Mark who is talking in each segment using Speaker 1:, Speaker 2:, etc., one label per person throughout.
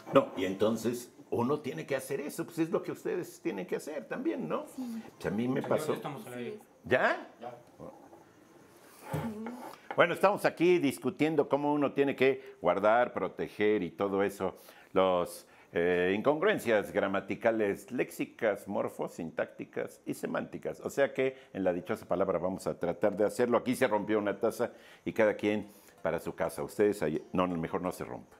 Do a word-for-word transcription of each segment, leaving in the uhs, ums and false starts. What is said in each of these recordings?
Speaker 1: No, y entonces uno tiene que hacer eso, pues es lo que ustedes tienen que hacer también, ¿no? Sí. Pues a mí me pasó.
Speaker 2: Estamos ahí.
Speaker 1: ¿Ya?
Speaker 2: Ya.
Speaker 1: Bueno, estamos aquí discutiendo cómo uno tiene que guardar, proteger y todo eso, los eh, incongruencias gramaticales, léxicas, morfosintácticas y semánticas. O sea que en la dichosa palabra vamos a tratar de hacerlo. Aquí se rompió una taza y cada quien para su casa. Ustedes ahí, no, mejor no se rompa.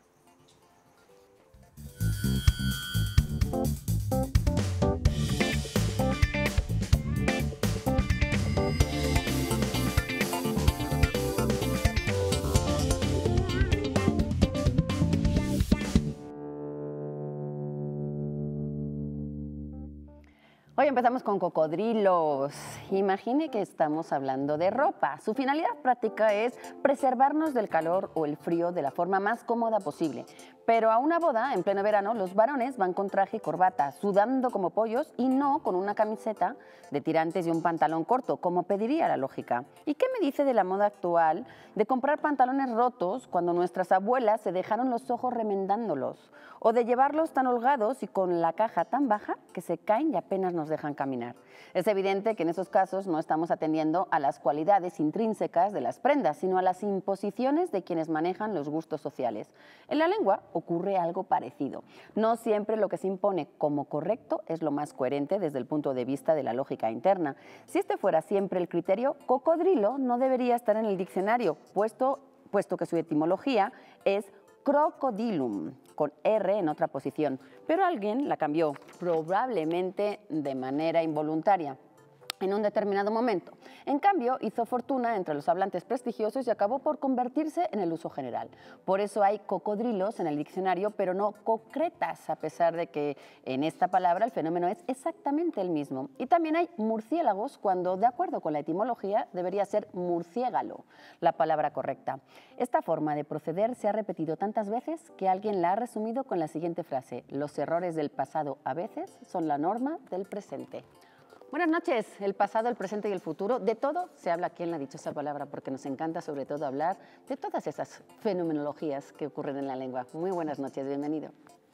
Speaker 3: Hoy empezamos con cocodrilos. Imagine que estamos hablando de ropa. Su finalidad práctica es preservarnos del calor o el frío de la forma más cómoda posible. Pero a una boda, en pleno verano, los varones van con traje y corbata, sudando como pollos y no con una camiseta de tirantes y un pantalón corto, como pediría la lógica. ¿Y qué me dice de la moda actual de comprar pantalones rotos cuando nuestras abuelas se dejaron los ojos remendándolos? O de llevarlos tan holgados y con la caja tan baja que se caen y apenas nos dejan caminar. Es evidente que en esos casos no estamos atendiendo a las cualidades intrínsecas de las prendas, sino a las imposiciones de quienes manejan los gustos sociales. En la lengua ocurre algo parecido. No siempre lo que se impone como correcto es lo más coherente desde el punto de vista de la lógica interna. Si este fuera siempre el criterio, cocodrilo no debería estar en el diccionario, puesto, puesto que su etimología es crocodilum, con R en otra posición, pero alguien la cambió, probablemente de manera involuntaria, en un determinado momento. En cambio, hizo fortuna entre los hablantes prestigiosos y acabó por convertirse en el uso general. Por eso hay cocodrilos en el diccionario, pero no concretas, a pesar de que en esta palabra el fenómeno es exactamente el mismo. Y también hay murciélagos cuando, de acuerdo con la etimología, debería ser murciégalo la palabra correcta. Esta forma de proceder se ha repetido tantas veces que alguien la ha resumido con la siguiente frase: los errores del pasado a veces son la norma del presente. Buenas noches, el pasado, el presente y el futuro. De todo se habla aquí en la dichosa palabra, porque nos encanta sobre todo hablar de todas esas fenomenologías que ocurren en la lengua. Muy buenas noches, bienvenido.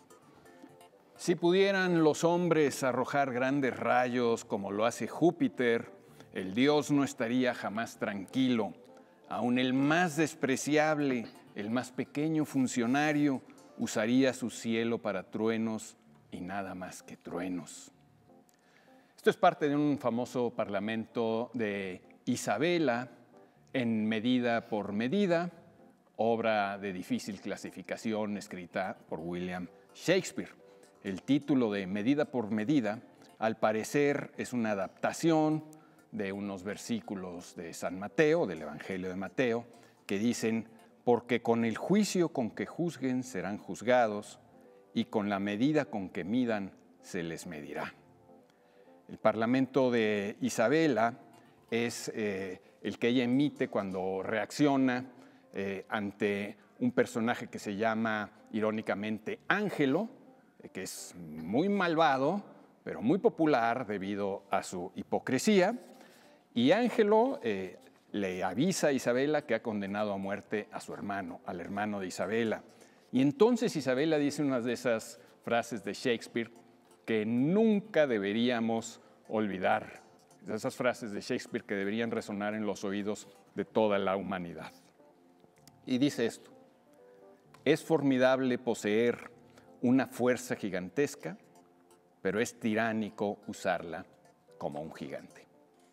Speaker 4: Si pudieran los hombres arrojar grandes rayos como lo hace Júpiter, el dios no estaría jamás tranquilo. Aun el más despreciable, el más pequeño funcionario, usaría su cielo para truenos y nada más que truenos. Esto es parte de un famoso parlamento de Isabela, en Medida por Medida, obra de difícil clasificación escrita por William Shakespeare. El título de Medida por Medida, al parecer, es una adaptación de unos versículos de San Mateo, del Evangelio de Mateo, que dicen: porque con el juicio con que juzguen serán juzgados, y con la medida con que midan se les medirá. El parlamento de Isabela es eh, el que ella emite cuando reacciona eh, ante un personaje que se llama irónicamente Ángelo, eh, que es muy malvado, pero muy popular debido a su hipocresía. Y Ángelo eh, le avisa a Isabela que ha condenado a muerte a su hermano, al hermano de Isabela. Y entonces Isabela dice una de esas frases de Shakespeare que nunca deberíamos olvidar, esas frases de Shakespeare que deberían resonar en los oídos de toda la humanidad. Y dice esto: es formidable poseer una fuerza gigantesca, pero es tiránico usarla como un gigante.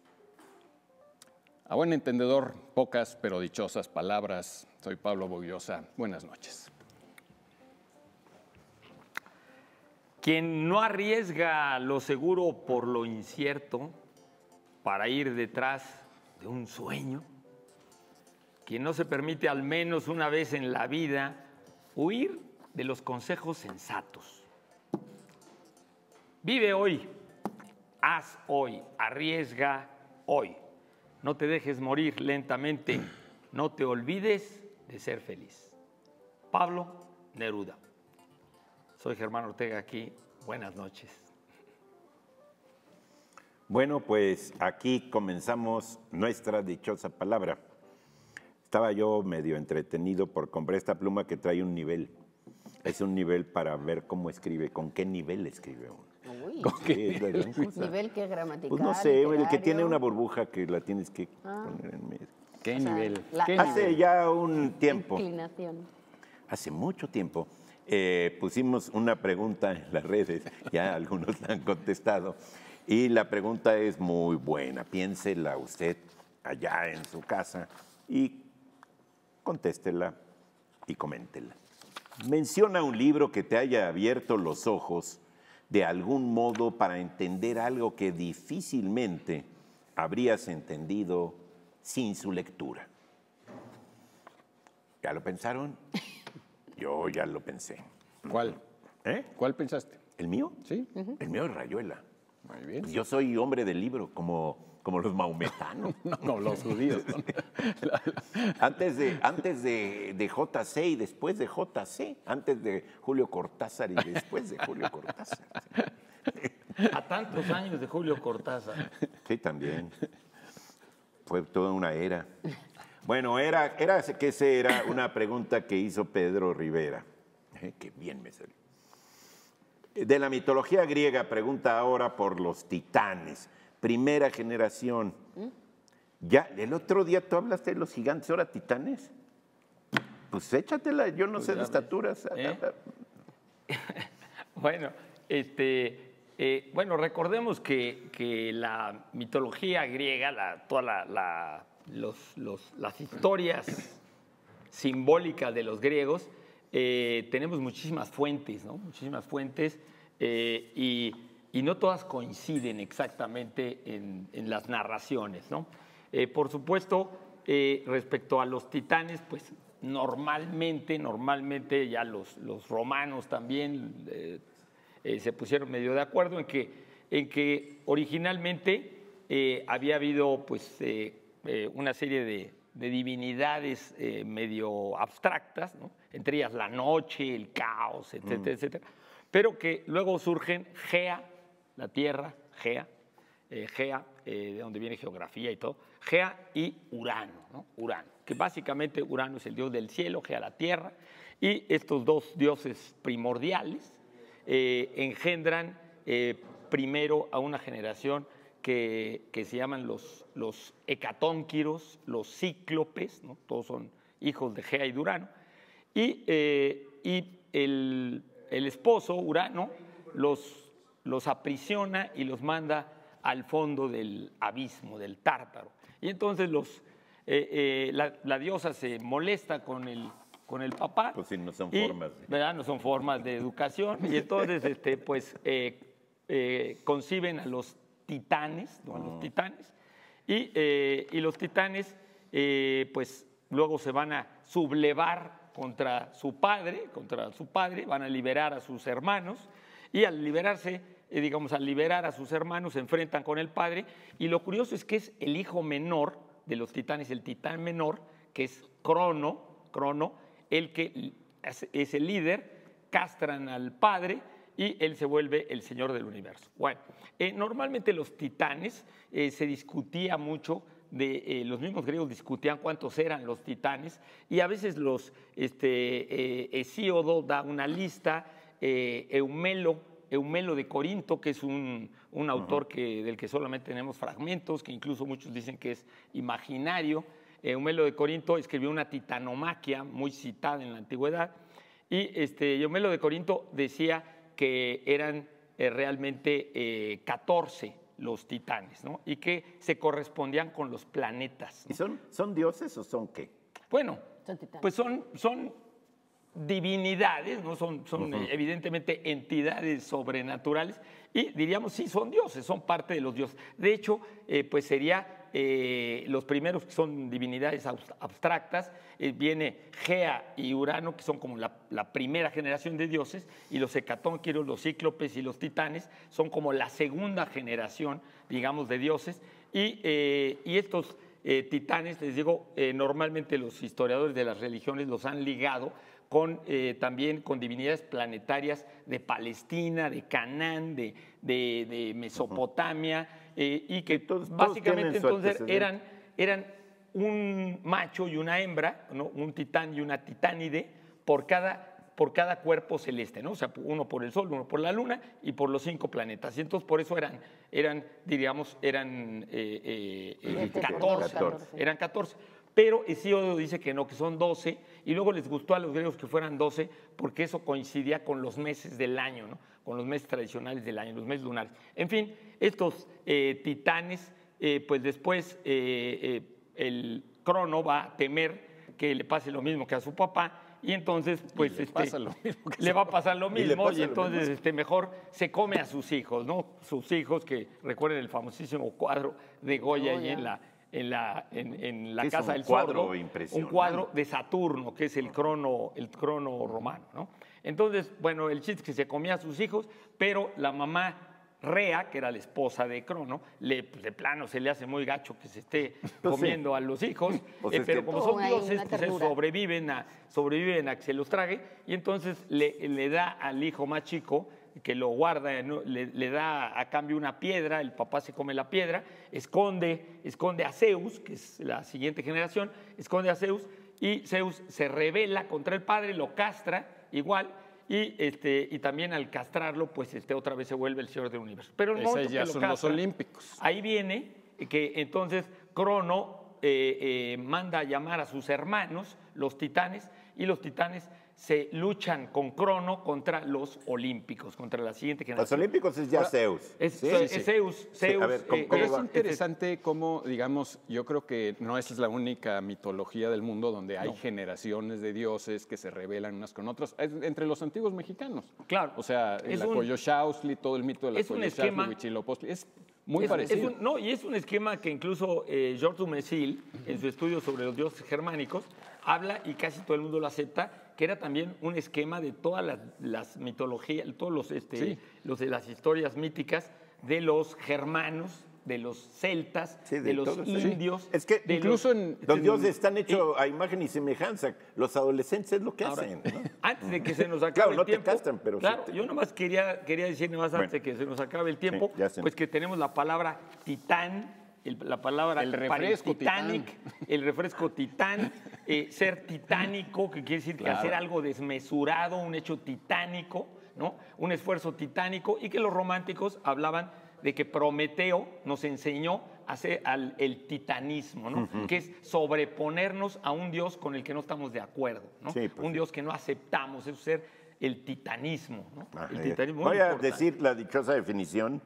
Speaker 4: A buen entendedor, pocas pero dichosas palabras. Soy Pablo Bogliosa. Buenas noches.
Speaker 2: Quien no arriesga lo seguro por lo incierto para ir detrás de un sueño, quien no se permite al menos una vez en la vida huir de los consejos sensatos. Vive hoy, haz hoy, arriesga hoy. No te dejes morir lentamente, no te olvides de ser feliz. Pablo Neruda. Soy Germán Ortega aquí. Buenas noches.
Speaker 1: Bueno, pues aquí comenzamos nuestra dichosa palabra. Estaba yo medio entretenido por comprar esta pluma que trae un nivel. Es un nivel para ver cómo escribe, con qué nivel escribe uno.
Speaker 3: Uy,
Speaker 1: Sí, es la gran cosa.
Speaker 3: nivel que gramatical.
Speaker 1: Pues no sé, el que
Speaker 3: literario.
Speaker 1: tiene una burbuja que la tienes que
Speaker 3: Ah.
Speaker 1: poner en medio.
Speaker 4: ¿Qué
Speaker 3: O sea,
Speaker 4: nivel?
Speaker 3: la-
Speaker 4: ¿Qué
Speaker 3: la-
Speaker 1: Hace
Speaker 4: nivel?
Speaker 1: ya un tiempo,
Speaker 3: Inclinación.
Speaker 1: hace mucho tiempo, eh, pusimos una pregunta en las redes, ya algunos la han contestado, y la pregunta es muy buena. Piénsela usted allá en su casa y contéstela y coméntela. Menciona un libro que te haya abierto los ojos de algún modo para entender algo que difícilmente habrías entendido sin su lectura. ¿Ya lo pensaron? Yo ya lo pensé.
Speaker 4: ¿Cuál?
Speaker 1: ¿Eh?
Speaker 4: ¿Cuál pensaste?
Speaker 1: ¿El mío?
Speaker 4: Sí.
Speaker 1: El mío es Rayuela.
Speaker 4: Muy bien.
Speaker 1: Yo soy hombre del libro, como, como los maometanos.
Speaker 4: No, no, los judíos. ¿no?
Speaker 1: Antes de, antes de, de J C y después de J C, antes de Julio Cortázar y después de Julio Cortázar.
Speaker 2: A tantos años de Julio Cortázar.
Speaker 1: Sí, también. Fue toda una era. Bueno, era, era que esa era una pregunta que hizo Pedro Rivera. Eh, qué bien me salió. De la mitología griega, pregunta ahora por los titanes. Primera generación. Ya, el otro día tú hablaste de los gigantes, ahora titanes. Pues échatela, yo no
Speaker 2: Pues
Speaker 1: sé de
Speaker 2: ya ves,
Speaker 1: estaturas.
Speaker 2: ¿eh? Bueno, este, eh, bueno, recordemos que, que la mitología griega, la, toda la, la- los- los- las historias simbólicas de los griegos, eh, tenemos muchísimas fuentes, ¿no? Muchísimas fuentes eh, y, y no todas coinciden exactamente en, en las narraciones, ¿no? Eh, por supuesto, eh, respecto a los titanes, pues normalmente, normalmente ya los, los romanos también eh, eh, se pusieron medio de acuerdo en que, en que originalmente eh, había habido pues, eh, eh, una serie de, de divinidades eh, medio abstractas, ¿no? Entre ellas la noche, el caos, etcétera, mm. etcétera, pero que luego surgen Gea, la tierra, Gea, eh, Gea, eh, de donde viene geografía y todo, Gea y Urano, ¿no? Urano, que básicamente Urano es el dios del cielo, Gea la tierra, y estos dos dioses primordiales eh, engendran eh, primero a una generación que, que se llaman los, los hecatónquiros, los cíclopes, ¿no? Todos son hijos de Gea y de Urano, y, eh, y el, el esposo, Urano, los, los aprisiona y los manda al fondo del abismo, del Tártaro. Y entonces los, eh, eh, la, la diosa se molesta con el, con el papá.
Speaker 1: Pues sí, no son
Speaker 2: y,
Speaker 1: formas.
Speaker 2: ¿verdad? No son formas de educación. Y entonces, este, pues, eh, eh, conciben a los titanes, ¿no? A los titanes. Y, eh, y los titanes, eh, pues, luego se van a sublevar contra su padre, contra su padre, van a liberar a sus hermanos. Y al liberarse, eh, digamos, al liberar a sus hermanos, se enfrentan con el padre. Y lo curioso es que es el hijo menor de los titanes, el titán menor, que es Crono, Crono, el que es, es el líder, castran al padre y él se vuelve el señor del universo. Bueno, eh, normalmente los titanes eh, se discutía mucho, de, eh, los mismos griegos discutían cuántos eran los titanes y a veces los, este, eh, Hesíodo da una lista, eh, Eumelo, Eumelo de Corinto, que es un, un autor que, del que solamente tenemos fragmentos, que incluso muchos dicen que es imaginario. Eumelo de Corinto escribió una titanomaquia muy citada en la antigüedad y este, Eumelo de Corinto decía que eran eh, realmente eh, catorce los titanes, ¿no? Y que se correspondían con los planetas, ¿no?
Speaker 1: ¿Y son, son dioses o son qué?
Speaker 2: Bueno,
Speaker 3: Son titanes.
Speaker 2: pues son, son divinidades, ¿no? Son, son uh-huh. evidentemente entidades sobrenaturales y diríamos sí, son dioses, son parte de los dioses. De hecho, eh, pues sería eh, los primeros que son divinidades abstractas, eh, viene Gea y Urano, que son como la, la primera generación de dioses, y los hecatónquiros, los cíclopes y los titanes son como la segunda generación, digamos, de dioses, y, eh, y estos eh, titanes, les digo, eh, normalmente los historiadores de las religiones los han ligado con, eh, también con divinidades planetarias de Palestina, de Canaán, de, de, de Mesopotamia, eh, y que
Speaker 1: todos,
Speaker 2: básicamente
Speaker 1: todos
Speaker 2: entonces eran, eran un macho y una hembra, ¿no? Un titán y una titánide por cada, por cada cuerpo celeste, ¿no? O sea, uno por el Sol, uno por la Luna y por los cinco planetas. Y entonces por eso eran, eran diríamos, eran eh, eh, catorce,
Speaker 3: catorce.
Speaker 2: Eran catorce. Pero Hesíodo dice que no, que son doce, y luego les gustó a los griegos que fueran doce, porque eso coincidía con los meses del año, ¿no? Con los meses tradicionales del año, los meses lunares. En fin, estos eh, titanes, eh, pues después eh, eh, el Crono va a temer que le pase lo mismo que a su papá, y entonces pues
Speaker 4: le,
Speaker 2: este,
Speaker 4: pasa lo mismo que
Speaker 2: le va a pasar lo
Speaker 1: Y le
Speaker 2: mismo, y,
Speaker 1: pasa lo
Speaker 2: entonces
Speaker 1: mismo.
Speaker 2: este, mejor se come a sus hijos, ¿no? Sus hijos, que recuerden el famosísimo cuadro de Goya ahí en la, en la, en, en la
Speaker 1: Es
Speaker 2: Casa
Speaker 1: un
Speaker 2: del
Speaker 1: cuadro
Speaker 2: Sordo, un
Speaker 1: impresionante.
Speaker 2: cuadro de Saturno, que es el crono, el crono romano, ¿no? Entonces, bueno, el chiste es que se comía a sus hijos, pero la mamá Rea, que era la esposa de Crono, le, pues, de plano se le hace muy gacho que se esté comiendo a los hijos,
Speaker 1: Pues
Speaker 2: eh,
Speaker 1: es
Speaker 2: pero
Speaker 1: que-
Speaker 2: como
Speaker 3: Oh,
Speaker 2: son
Speaker 3: hay
Speaker 2: dioses,
Speaker 3: una
Speaker 2: pues
Speaker 3: ternura.
Speaker 2: sobreviven a, sobreviven a que se los trague, y entonces le, le da al hijo más chico, que lo guarda, ¿no? le, le da a cambio una piedra, el papá se come la piedra, esconde, esconde a Zeus, que es la siguiente generación, esconde a Zeus, y Zeus se rebela contra el padre, lo castra igual, y, este, y también al castrarlo, pues este, otra vez se vuelve el señor del universo. Pero en el
Speaker 4: Esos
Speaker 2: momento
Speaker 4: ya
Speaker 2: que lo
Speaker 4: son los
Speaker 2: castra,
Speaker 4: olímpicos.
Speaker 2: ahí viene que entonces Crono eh, eh, manda a llamar a sus hermanos, los titanes, y los titanes se luchan con Crono contra los olímpicos, contra la siguiente
Speaker 1: Los
Speaker 2: generación.
Speaker 1: olímpicos es ya Zeus.
Speaker 2: Es,
Speaker 1: ¿sí?
Speaker 2: es Zeus,
Speaker 1: Sí,
Speaker 2: Zeus.
Speaker 1: a ver, ¿cómo-
Speaker 2: eh,
Speaker 1: cómo
Speaker 4: Pero es
Speaker 1: va?
Speaker 4: interesante cómo, digamos, yo creo que no esa es la única mitología del mundo donde hay generaciones de dioses que se rebelan unas con otras, es entre los antiguos mexicanos.
Speaker 2: Claro.
Speaker 4: O sea,
Speaker 2: Es
Speaker 4: la
Speaker 2: un-
Speaker 4: Coyolxauhli, todo el mito de la
Speaker 2: es un
Speaker 4: Coyolxauhli,
Speaker 2: esquema-
Speaker 4: Huitzilopochtli, es muy
Speaker 2: Es-
Speaker 4: parecido.
Speaker 2: es un- no, y es un esquema que incluso eh, Georges Dumézil, en su estudio sobre los dioses germánicos, habla, y casi todo el mundo lo acepta, que era también un esquema de todas las, las mitologías, todos los, este,
Speaker 4: Sí.
Speaker 2: los de las historias míticas de los germanos, de los celtas,
Speaker 1: Sí,
Speaker 2: de,
Speaker 1: de
Speaker 2: los
Speaker 1: todos, sí.
Speaker 2: indios.
Speaker 1: Es que
Speaker 2: de
Speaker 4: incluso
Speaker 2: los-
Speaker 4: en-
Speaker 1: Los dioses están hechos a imagen y semejanza. Los adolescentes es lo que
Speaker 2: Ahora,
Speaker 1: hacen. ¿no?
Speaker 2: antes de que se nos acabe
Speaker 1: Claro,
Speaker 2: el
Speaker 1: no te
Speaker 2: tiempo.
Speaker 1: castran, pero sí
Speaker 2: claro,
Speaker 1: te-
Speaker 2: yo nomás quería, quería decir nomás antes
Speaker 1: Bueno.
Speaker 2: de que se nos acabe el tiempo,
Speaker 1: Sí, ya sé.
Speaker 2: pues que tenemos la palabra titán, el- la palabra
Speaker 4: El
Speaker 2: para
Speaker 4: refresco
Speaker 2: Titanic,
Speaker 4: titán.
Speaker 2: el refresco titán, eh, ser titánico, que quiere decir que
Speaker 4: Claro.
Speaker 2: hacer algo desmesurado, un hecho titánico, ¿no? Un esfuerzo titánico, y que los románticos hablaban de que Prometeo nos enseñó a hacer al, el titanismo, ¿no? Que es sobreponernos a un Dios con el que no estamos de acuerdo, ¿no?
Speaker 1: Sí, pues
Speaker 2: un
Speaker 1: sí.
Speaker 2: Dios que no aceptamos, es ser el titanismo, ¿no?
Speaker 1: Ajá,
Speaker 2: el
Speaker 1: ya.
Speaker 2: titanismo
Speaker 1: Voy
Speaker 2: muy
Speaker 1: a
Speaker 2: importante.
Speaker 1: decir la dichosa definición.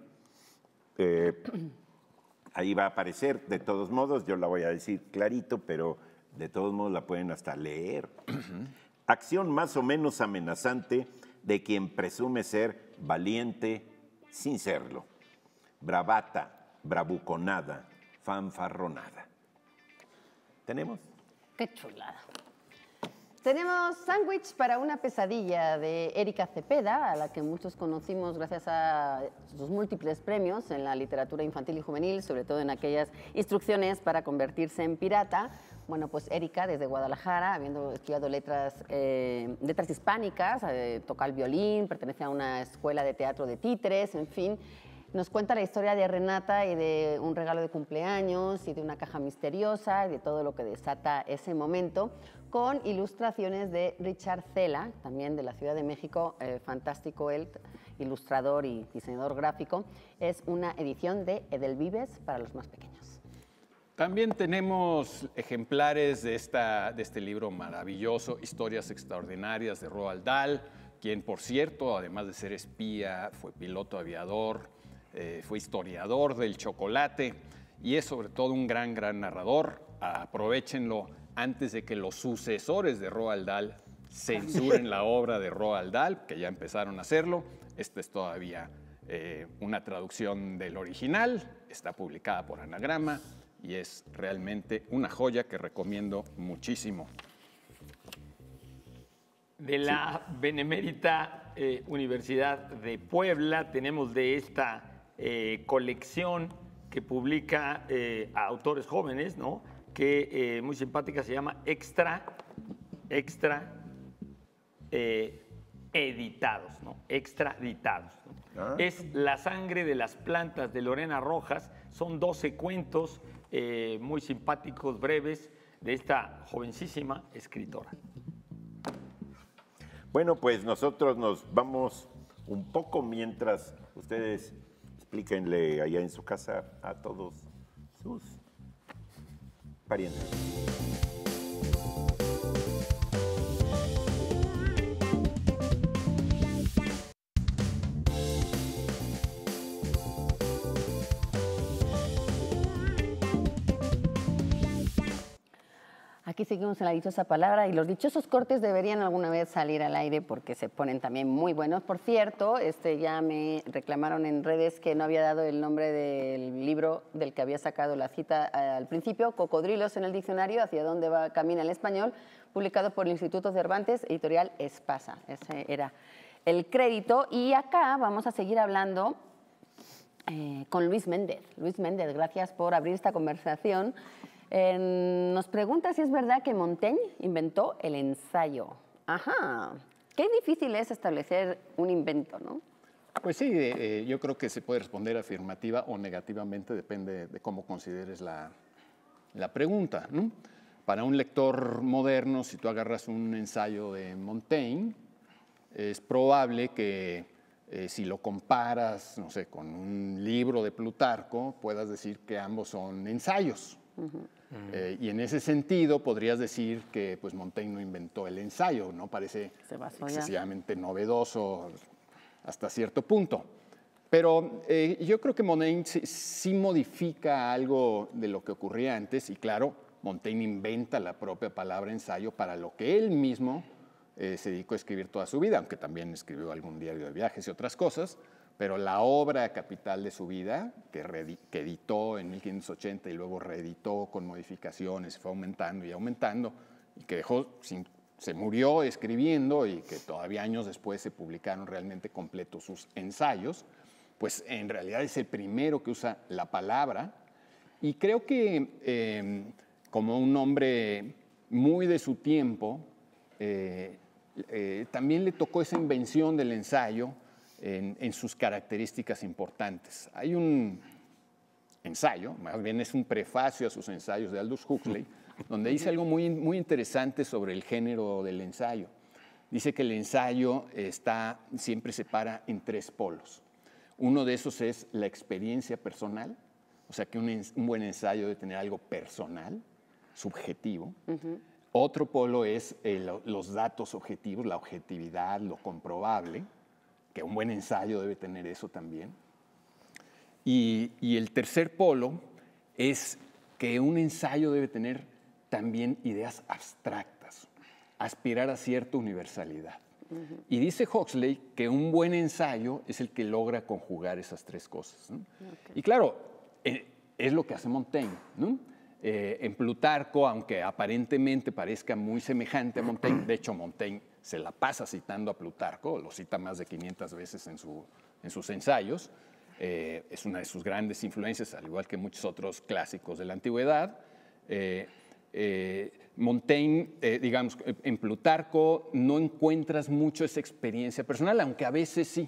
Speaker 1: eh, ahí va a aparecer, de todos modos, yo la voy a decir clarito, pero de todos modos la pueden hasta leer. Acción más o menos amenazante de quien presume ser valiente sin serlo. Bravata, bravuconada, fanfarronada. ¿Tenemos?
Speaker 3: Qué chulada. Tenemos Sándwich para una pesadilla de Erika Cepeda, a la que muchos conocimos gracias a sus múltiples premios en la literatura infantil y juvenil, sobre todo en aquellas instrucciones para convertirse en pirata. Bueno, pues Erika, desde Guadalajara, habiendo estudiado letras, eh, letras hispánicas, eh, toca el violín, pertenece a una escuela de teatro de títeres, en fin. Nos cuenta la historia de Renata y de un regalo de cumpleaños y de una caja misteriosa y de todo lo que desata ese momento, con ilustraciones de Richard Cela, también de la Ciudad de México, eh, fantástico él, ilustrador y diseñador gráfico. Es una edición de Edelvives para los más pequeños.
Speaker 4: También tenemos ejemplares de, esta, de este libro maravilloso, Historias Extraordinarias de Roald Dahl, quien, por cierto, además de ser espía, fue piloto aviador, eh, fue historiador del chocolate y es sobre todo un gran, gran narrador. Aprovechenlo antes de que los sucesores de Roald Dahl censuren la obra de Roald Dahl, que ya empezaron a hacerlo. Esta es todavía eh, una traducción del original, está publicada por Anagrama y es realmente una joya que recomiendo muchísimo.
Speaker 2: De la Benemérita eh, Universidad de Puebla tenemos de esta eh, colección que publica eh, a autores jóvenes, ¿no? Que eh, muy simpática, se llama Extra, Extra eh, Editados, ¿no? Extra Editados, ¿no?
Speaker 1: Ah.
Speaker 2: Es La sangre de las plantas de Lorena Rojas, son doce cuentos eh, muy simpáticos, breves, de esta jovencísima escritora.
Speaker 1: Bueno, pues nosotros nos vamos un poco mientras ustedes explíquenle allá en su casa a todos sus parientes.
Speaker 3: Aquí seguimos en la dichosa palabra y los dichosos cortes deberían alguna vez salir al aire porque se ponen también muy buenos. Por cierto, este, ya me reclamaron en redes que no había dado el nombre del libro del que había sacado la cita al principio, Cocodrilos en el diccionario, hacia dónde va camina el español, publicado por el Instituto Cervantes, editorial Espasa. Ese era el crédito. Y acá vamos a seguir hablando eh, con Luis Méndez. Luis Méndez, gracias por abrir esta conversación. Eh, nos pregunta si es verdad que Montaigne inventó el ensayo. Ajá. Qué difícil es establecer un invento, ¿no?
Speaker 4: Pues sí, eh, yo creo que se puede responder afirmativa o negativamente, depende de cómo consideres la, la pregunta, ¿no? Para un lector moderno, si tú agarras un ensayo de Montaigne, es probable que eh, si lo comparas, no sé, con un libro de Plutarco, puedas decir que ambos son ensayos. Uh-huh. Eh, y en ese sentido podrías decir que pues, Montaigne no inventó el ensayo, no parece excesivamente novedoso hasta cierto punto. Pero eh, yo creo que Montaigne sí, sí modifica algo de lo que ocurría antes y claro, Montaigne inventa la propia palabra ensayo para lo que él mismo eh, se dedicó a escribir toda su vida, aunque también escribió algún diario de viajes y otras cosas. Pero la obra capital de su vida, que, que editó en mil quinientos ochenta y luego reeditó con modificaciones, fue aumentando y aumentando, y que dejó, sin, se murió escribiendo y que todavía años después se publicaron realmente completos sus ensayos, pues en realidad es el primero que usa la palabra. Y creo que eh, como un hombre muy de su tiempo, eh, eh, también le tocó esa invención del ensayo, En, en sus características importantes. Hay un ensayo, más bien es un prefacio a sus ensayos de Aldous Huxley, donde dice algo muy, muy interesante sobre el género del ensayo. Dice que el ensayo está, siempre se para en tres polos. Uno de esos es la experiencia personal, o sea que un, un buen ensayo debe tener algo personal, subjetivo. Uh-huh. Otro polo es el, los datos objetivos, la objetividad, lo comprobable, que un buen ensayo debe tener eso también. Y, y el tercer polo es que un ensayo debe tener también ideas abstractas, aspirar a cierta universalidad. Uh-huh. Y dice Huxley que un buen ensayo es el que logra conjugar esas tres cosas, ¿no? Okay. Y claro, eh, es lo que hace Montaigne, ¿no? Eh, en Plutarco, aunque aparentemente parezca muy semejante a Montaigne, de hecho Montaigne se la pasa citando a Plutarco, lo cita más de quinientas veces en, su, en sus ensayos, eh, es una de sus grandes influencias, al igual que muchos otros clásicos de la antigüedad. Eh, eh, Montaigne, eh, digamos, en Plutarco no encuentras mucho esa experiencia personal, aunque a veces sí.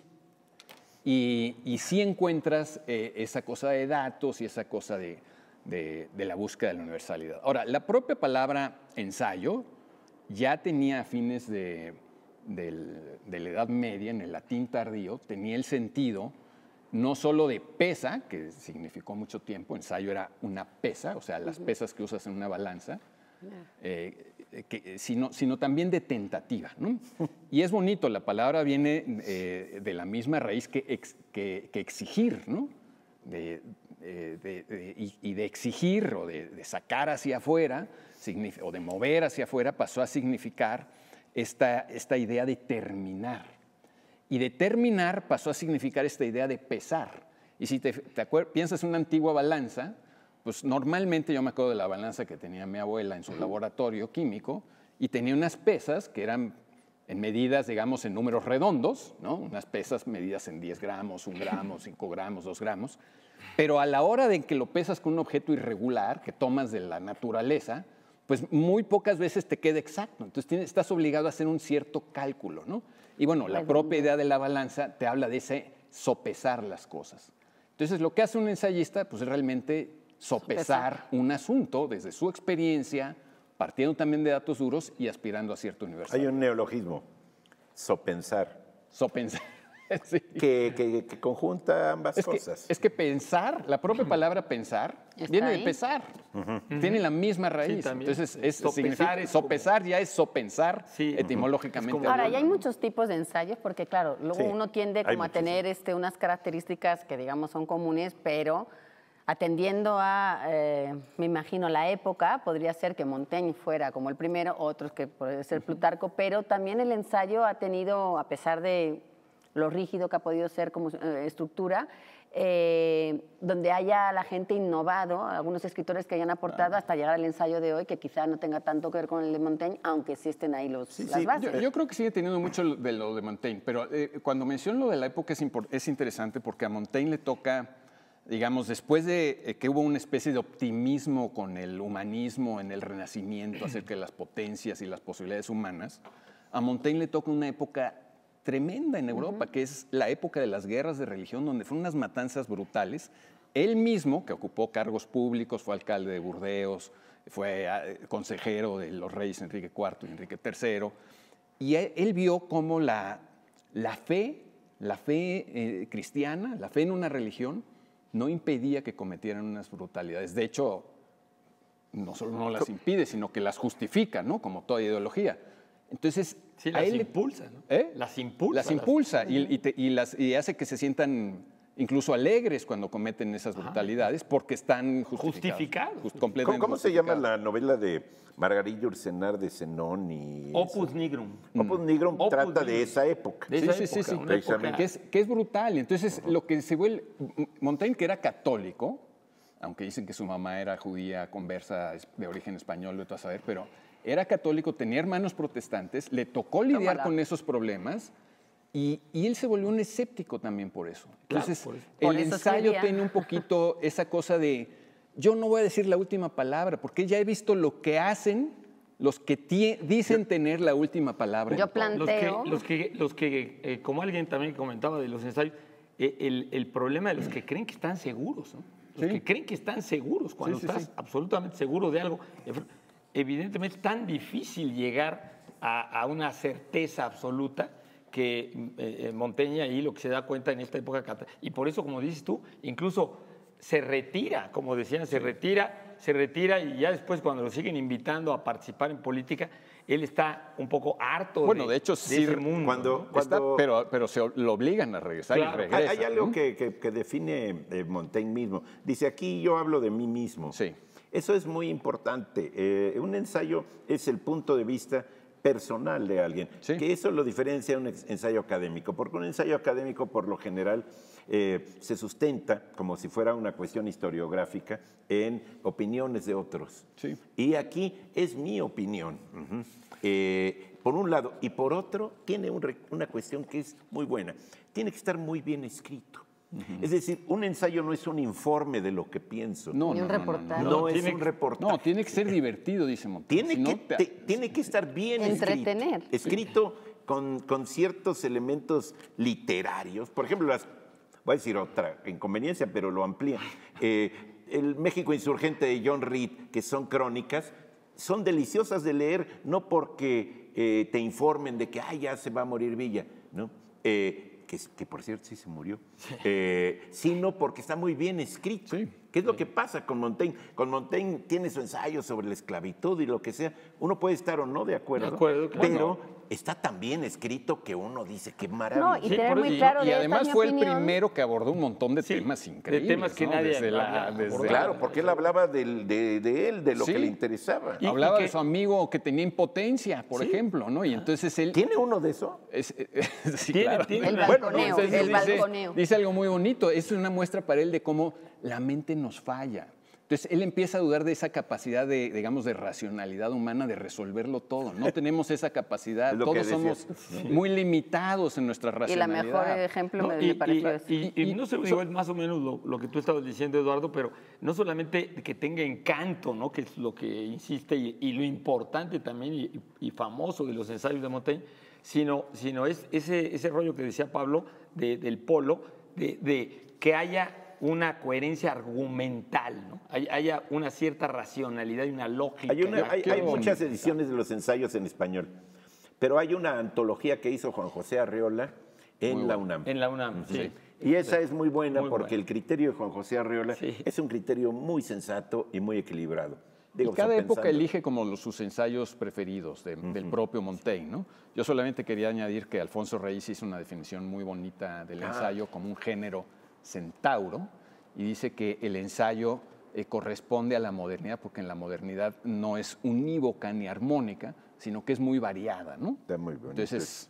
Speaker 4: Y, y sí encuentras eh, esa cosa de datos y esa cosa de, de, de la búsqueda de la universalidad. Ahora, la propia palabra ensayo ya tenía a fines de, de, de la Edad Media, en el latín tardío, tenía el sentido no solo de pesa, que significó mucho tiempo, ensayo era una pesa, o sea, las pesas que usas en una balanza, eh, que, sino, sino también de tentativa, ¿no? Y es bonito, la palabra viene eh, de la misma raíz que, ex, que, que exigir, ¿no? De, de, de, de, y, y de exigir o de, de sacar hacia afuera, o de mover hacia afuera, pasó a significar esta, esta idea de terminar. Y de terminar pasó a significar esta idea de pesar. Y si te, te piensas en una antigua balanza, pues normalmente yo me acuerdo de la balanza que tenía mi abuela en su laboratorio químico y tenía unas pesas que eran en medidas, digamos, en números redondos, ¿no? Unas pesas medidas en diez gramos, un gramo, cinco gramos, dos gramos. Pero a la hora de que lo pesas con un objeto irregular que tomas de la naturaleza, pues muy pocas veces te queda exacto. Entonces tienes, estás obligado a hacer un cierto cálculo, ¿no? Y bueno, la propia idea de la balanza te habla de ese sopesar las cosas. Entonces lo que hace un ensayista pues es realmente sopesar, sopesar un asunto desde su experiencia, partiendo también de datos duros y aspirando a cierta universalidad.
Speaker 1: Hay un neologismo. sopensar,
Speaker 4: Sopensar. Sí.
Speaker 1: que, que- que conjunta ambas
Speaker 4: Es que,
Speaker 1: cosas.
Speaker 4: es que pensar, la propia palabra pensar,
Speaker 3: Está
Speaker 4: viene
Speaker 3: ahí.
Speaker 4: de pesar. Tiene la misma raíz.
Speaker 2: también.
Speaker 4: Entonces, es,
Speaker 2: Sopesar
Speaker 4: significa-
Speaker 2: es como-
Speaker 4: sopesar ya es sopensar
Speaker 2: Sí.
Speaker 4: etimológicamente.
Speaker 2: Es como-
Speaker 3: Ahora,
Speaker 4: hablando,
Speaker 3: ya hay
Speaker 4: ¿no?
Speaker 3: muchos tipos de ensayos porque, claro, luego
Speaker 1: Sí,
Speaker 3: uno tiende
Speaker 1: hay
Speaker 3: como a
Speaker 1: muchísimos.
Speaker 3: tener este, unas características que, digamos, son comunes, pero atendiendo a, eh, me imagino, la época, podría ser que Montaigne fuera como el primero, otros que puede ser Plutarco, pero también el ensayo ha tenido, a pesar de lo rígido que ha podido ser como eh, estructura, eh, donde haya la gente innovado, algunos escritores que hayan aportado hasta llegar al ensayo de hoy, que quizá no tenga tanto que ver con el de Montaigne, aunque sí estén ahí los,
Speaker 1: Sí,
Speaker 3: las
Speaker 1: sí,
Speaker 3: bases.
Speaker 4: Yo, yo creo que sigue teniendo mucho de lo de Montaigne, pero eh, cuando menciono lo de la época es, impor- es interesante porque a Montaigne le toca, digamos, después de eh, que hubo una especie de optimismo con el humanismo en el Renacimiento acerca de las potencias y las posibilidades humanas, a Montaigne le toca una época tremenda en Europa, que es la época de las guerras de religión, donde fueron unas matanzas brutales. Él mismo, que ocupó cargos públicos, fue alcalde de Burdeos, fue eh, consejero de los reyes Enrique cuarto y Enrique tercero, y él, él vio cómo la, la fe, la fe eh, cristiana, la fe en una religión, no impedía que cometieran unas brutalidades. De hecho, no solo no las impide, sino que las justifica, ¿no? Como toda ideología. Entonces,
Speaker 2: Sí,
Speaker 4: a
Speaker 2: las
Speaker 4: él le-
Speaker 2: impulsa, ¿no?
Speaker 4: ¿Eh?
Speaker 2: Las impulsa.
Speaker 4: Las impulsa y, y te- y las, y hace que se sientan incluso alegres cuando cometen esas brutalidades porque están justificados.
Speaker 2: Justificados.
Speaker 4: Just-
Speaker 1: ¿Cómo,
Speaker 4: completamente
Speaker 1: cómo se llama
Speaker 4: justificados.
Speaker 1: la novela de Margarita Ursenar de Zenón? Y
Speaker 2: Opus Nigrum.
Speaker 1: Opus Nigrum
Speaker 2: Opus
Speaker 1: trata de
Speaker 2: Nigrum.
Speaker 1: esa época.
Speaker 2: De
Speaker 4: Sí,
Speaker 2: esa
Speaker 4: sí, sí,
Speaker 2: época,
Speaker 4: sí.
Speaker 2: una
Speaker 1: Precisamente.
Speaker 2: época-
Speaker 4: Que es, que es brutal. Entonces, lo que se vuelve. Montaigne, que era católico, aunque dicen que su mamá era judía, conversa, es de origen español, de a saber, pero era católico, tenía hermanos protestantes, le tocó lidiar
Speaker 3: Tómala.
Speaker 4: con esos problemas y, y él se volvió un escéptico también por eso.
Speaker 2: Claro,
Speaker 4: Entonces,
Speaker 2: por eso.
Speaker 4: el
Speaker 3: Por eso
Speaker 4: ensayo
Speaker 3: escribía.
Speaker 4: tiene un poquito esa cosa de: yo no voy a decir la última palabra, porque ya he visto lo que hacen los que tie- dicen tener la última palabra. en
Speaker 3: Yo
Speaker 4: todo.
Speaker 3: plan-
Speaker 2: Los que,
Speaker 3: Planteo.
Speaker 2: los que, los que eh, como alguien también comentaba de los ensayos, eh, el, el problema de los que creen que están seguros, ¿no? Los
Speaker 4: Sí.
Speaker 2: que creen que están seguros, cuando
Speaker 4: Sí, sí,
Speaker 2: estás
Speaker 4: sí.
Speaker 2: absolutamente seguro de algo, evidentemente es tan difícil llegar a, a una certeza absoluta que eh, Montaigne ahí lo que se da cuenta en esta época, cata- y por eso, como dices tú, incluso se retira, como decían, se retira, se retira y ya después cuando lo siguen invitando a participar en política, él está un poco harto
Speaker 4: Bueno,
Speaker 2: de,
Speaker 4: de hecho,
Speaker 2: de
Speaker 4: sí,
Speaker 2: ese mundo.
Speaker 1: cuando-
Speaker 2: ¿no?
Speaker 4: Está,
Speaker 1: Cuando-
Speaker 4: pero, pero se lo obligan a regresar
Speaker 2: Claro.
Speaker 4: y
Speaker 1: Hay,
Speaker 4: regresa.
Speaker 1: hay algo
Speaker 4: ¿no?
Speaker 1: que, que- que define eh, Montaigne mismo. Dice, aquí yo hablo de mí mismo.
Speaker 4: Sí.
Speaker 1: Eso es muy importante. Eh, un ensayo es el punto de vista personal de alguien,
Speaker 4: Sí.
Speaker 1: que eso lo diferencia de un ex- ensayo académico, porque un ensayo académico por lo general eh, se sustenta como si fuera una cuestión historiográfica en opiniones de otros.
Speaker 4: Sí.
Speaker 1: Y aquí es mi opinión, ujú. Eh, por un lado, y por otro, tiene un re- una cuestión que es muy buena, tiene que estar muy bien escrito. Es decir, un ensayo no es un informe de lo que pienso,
Speaker 4: No,
Speaker 3: Ni
Speaker 4: no,
Speaker 3: un
Speaker 4: no, no,
Speaker 3: reportaje.
Speaker 1: no,
Speaker 2: No,
Speaker 1: es
Speaker 2: tiene
Speaker 1: un
Speaker 2: que-
Speaker 1: reportaje.
Speaker 4: No, tiene que ser divertido, dice Montaigne.
Speaker 1: Tiene,
Speaker 4: Si no,
Speaker 1: que,
Speaker 4: te-
Speaker 1: te- tiene que estar bien
Speaker 3: Entretener.
Speaker 1: escrito. Escrito con, con ciertos elementos literarios. Por ejemplo, las, voy a decir otra inconveniencia, pero lo amplía. Eh, el México Insurgente de John Reed, que son crónicas, son deliciosas de leer, no porque eh, te informen de que "Ay, ya se va a morir Villa", ¿no? Eh, que, que por cierto sí se murió, eh, sino porque está muy bien escrito.
Speaker 4: Sí.
Speaker 1: ¿Qué es lo que pasa con Montaigne? Con Montaigne tiene su ensayo sobre la esclavitud y lo que sea. Uno puede estar o no de acuerdo,
Speaker 2: De acuerdo, claro.
Speaker 1: pero está tan bien escrito que uno dice qué
Speaker 3: No,
Speaker 1: maravilla.
Speaker 3: y
Speaker 2: Sí,
Speaker 3: tener
Speaker 2: por
Speaker 3: muy
Speaker 2: eso-
Speaker 3: claro
Speaker 4: Y
Speaker 3: de esta
Speaker 4: además
Speaker 3: mi
Speaker 4: fue el
Speaker 3: opinión.
Speaker 4: primero que abordó un montón de
Speaker 2: Sí,
Speaker 4: temas
Speaker 2: de
Speaker 4: increíbles.
Speaker 2: temas que
Speaker 4: ¿no?
Speaker 2: nadie
Speaker 4: Desde la-
Speaker 2: había
Speaker 4: desde-
Speaker 2: abordado.
Speaker 1: Claro, porque él hablaba del- de, de él, de lo
Speaker 4: Sí.
Speaker 1: que le interesaba.
Speaker 2: Y-
Speaker 4: Hablaba
Speaker 2: que-
Speaker 4: de su amigo que tenía impotencia, por
Speaker 2: Sí.
Speaker 4: ejemplo, ¿no? Y entonces él...
Speaker 1: ¿Tiene uno de eso?
Speaker 4: es- sí,
Speaker 2: Tiene-
Speaker 4: claro.
Speaker 2: tiene
Speaker 3: El
Speaker 2: una-
Speaker 3: balconeo,
Speaker 4: entonces
Speaker 3: el
Speaker 4: dice-
Speaker 3: balconeo.
Speaker 4: Dice algo muy bonito, es una muestra para él de cómo la mente nos falla. Entonces él empieza a dudar de esa capacidad de, digamos, de racionalidad humana de resolverlo todo. No tenemos esa capacidad,
Speaker 1: Es lo que
Speaker 4: todos somos
Speaker 1: decías.
Speaker 4: muy limitados en nuestra
Speaker 3: Y la
Speaker 4: racionalidad.
Speaker 3: mejor ejemplo
Speaker 2: No,
Speaker 3: me,
Speaker 2: y,
Speaker 3: me pareció
Speaker 2: y-
Speaker 3: ese.
Speaker 2: y- y
Speaker 4: Y-
Speaker 2: no sé, digo, es más o menos lo, lo que tú estabas diciendo, Eduardo, pero no solamente que tenga encanto, ¿no? Que es lo que insiste y, y lo importante también y, y famoso de los ensayos de Montaigne, sino, sino es ese, ese rollo que decía Pablo de- del polo, de, de que haya una coherencia argumental, ¿no? Hay- haya una cierta racionalidad y una lógica.
Speaker 1: Hay, una-
Speaker 2: ¿no?
Speaker 1: hay-
Speaker 4: qué
Speaker 1: hay
Speaker 4: bonito.
Speaker 1: muchas ediciones de los ensayos en español, pero hay una antología que hizo Juan José Arreola en
Speaker 4: Muy
Speaker 1: la
Speaker 4: bueno.
Speaker 1: UNAM.
Speaker 2: En la UNAM, sí.
Speaker 1: Y esa es muy buena
Speaker 2: Muy
Speaker 1: porque
Speaker 2: buena.
Speaker 1: el criterio de Juan José Arreola
Speaker 2: Sí.
Speaker 1: es un criterio muy sensato y muy equilibrado. Digo,
Speaker 4: Y cada
Speaker 1: o sea,
Speaker 4: época
Speaker 1: pensando-
Speaker 4: elige como los- sus ensayos preferidos de- del propio Montaigne, ¿no? Yo solamente quería añadir que Alfonso Reyes hizo una definición muy bonita del
Speaker 1: Ah.
Speaker 4: ensayo como un género centauro y dice que el ensayo eh, corresponde a la modernidad porque en la modernidad no es unívoca ni armónica, sino que es muy variada, ¿no?
Speaker 1: Está muy bonito.
Speaker 4: Entonces,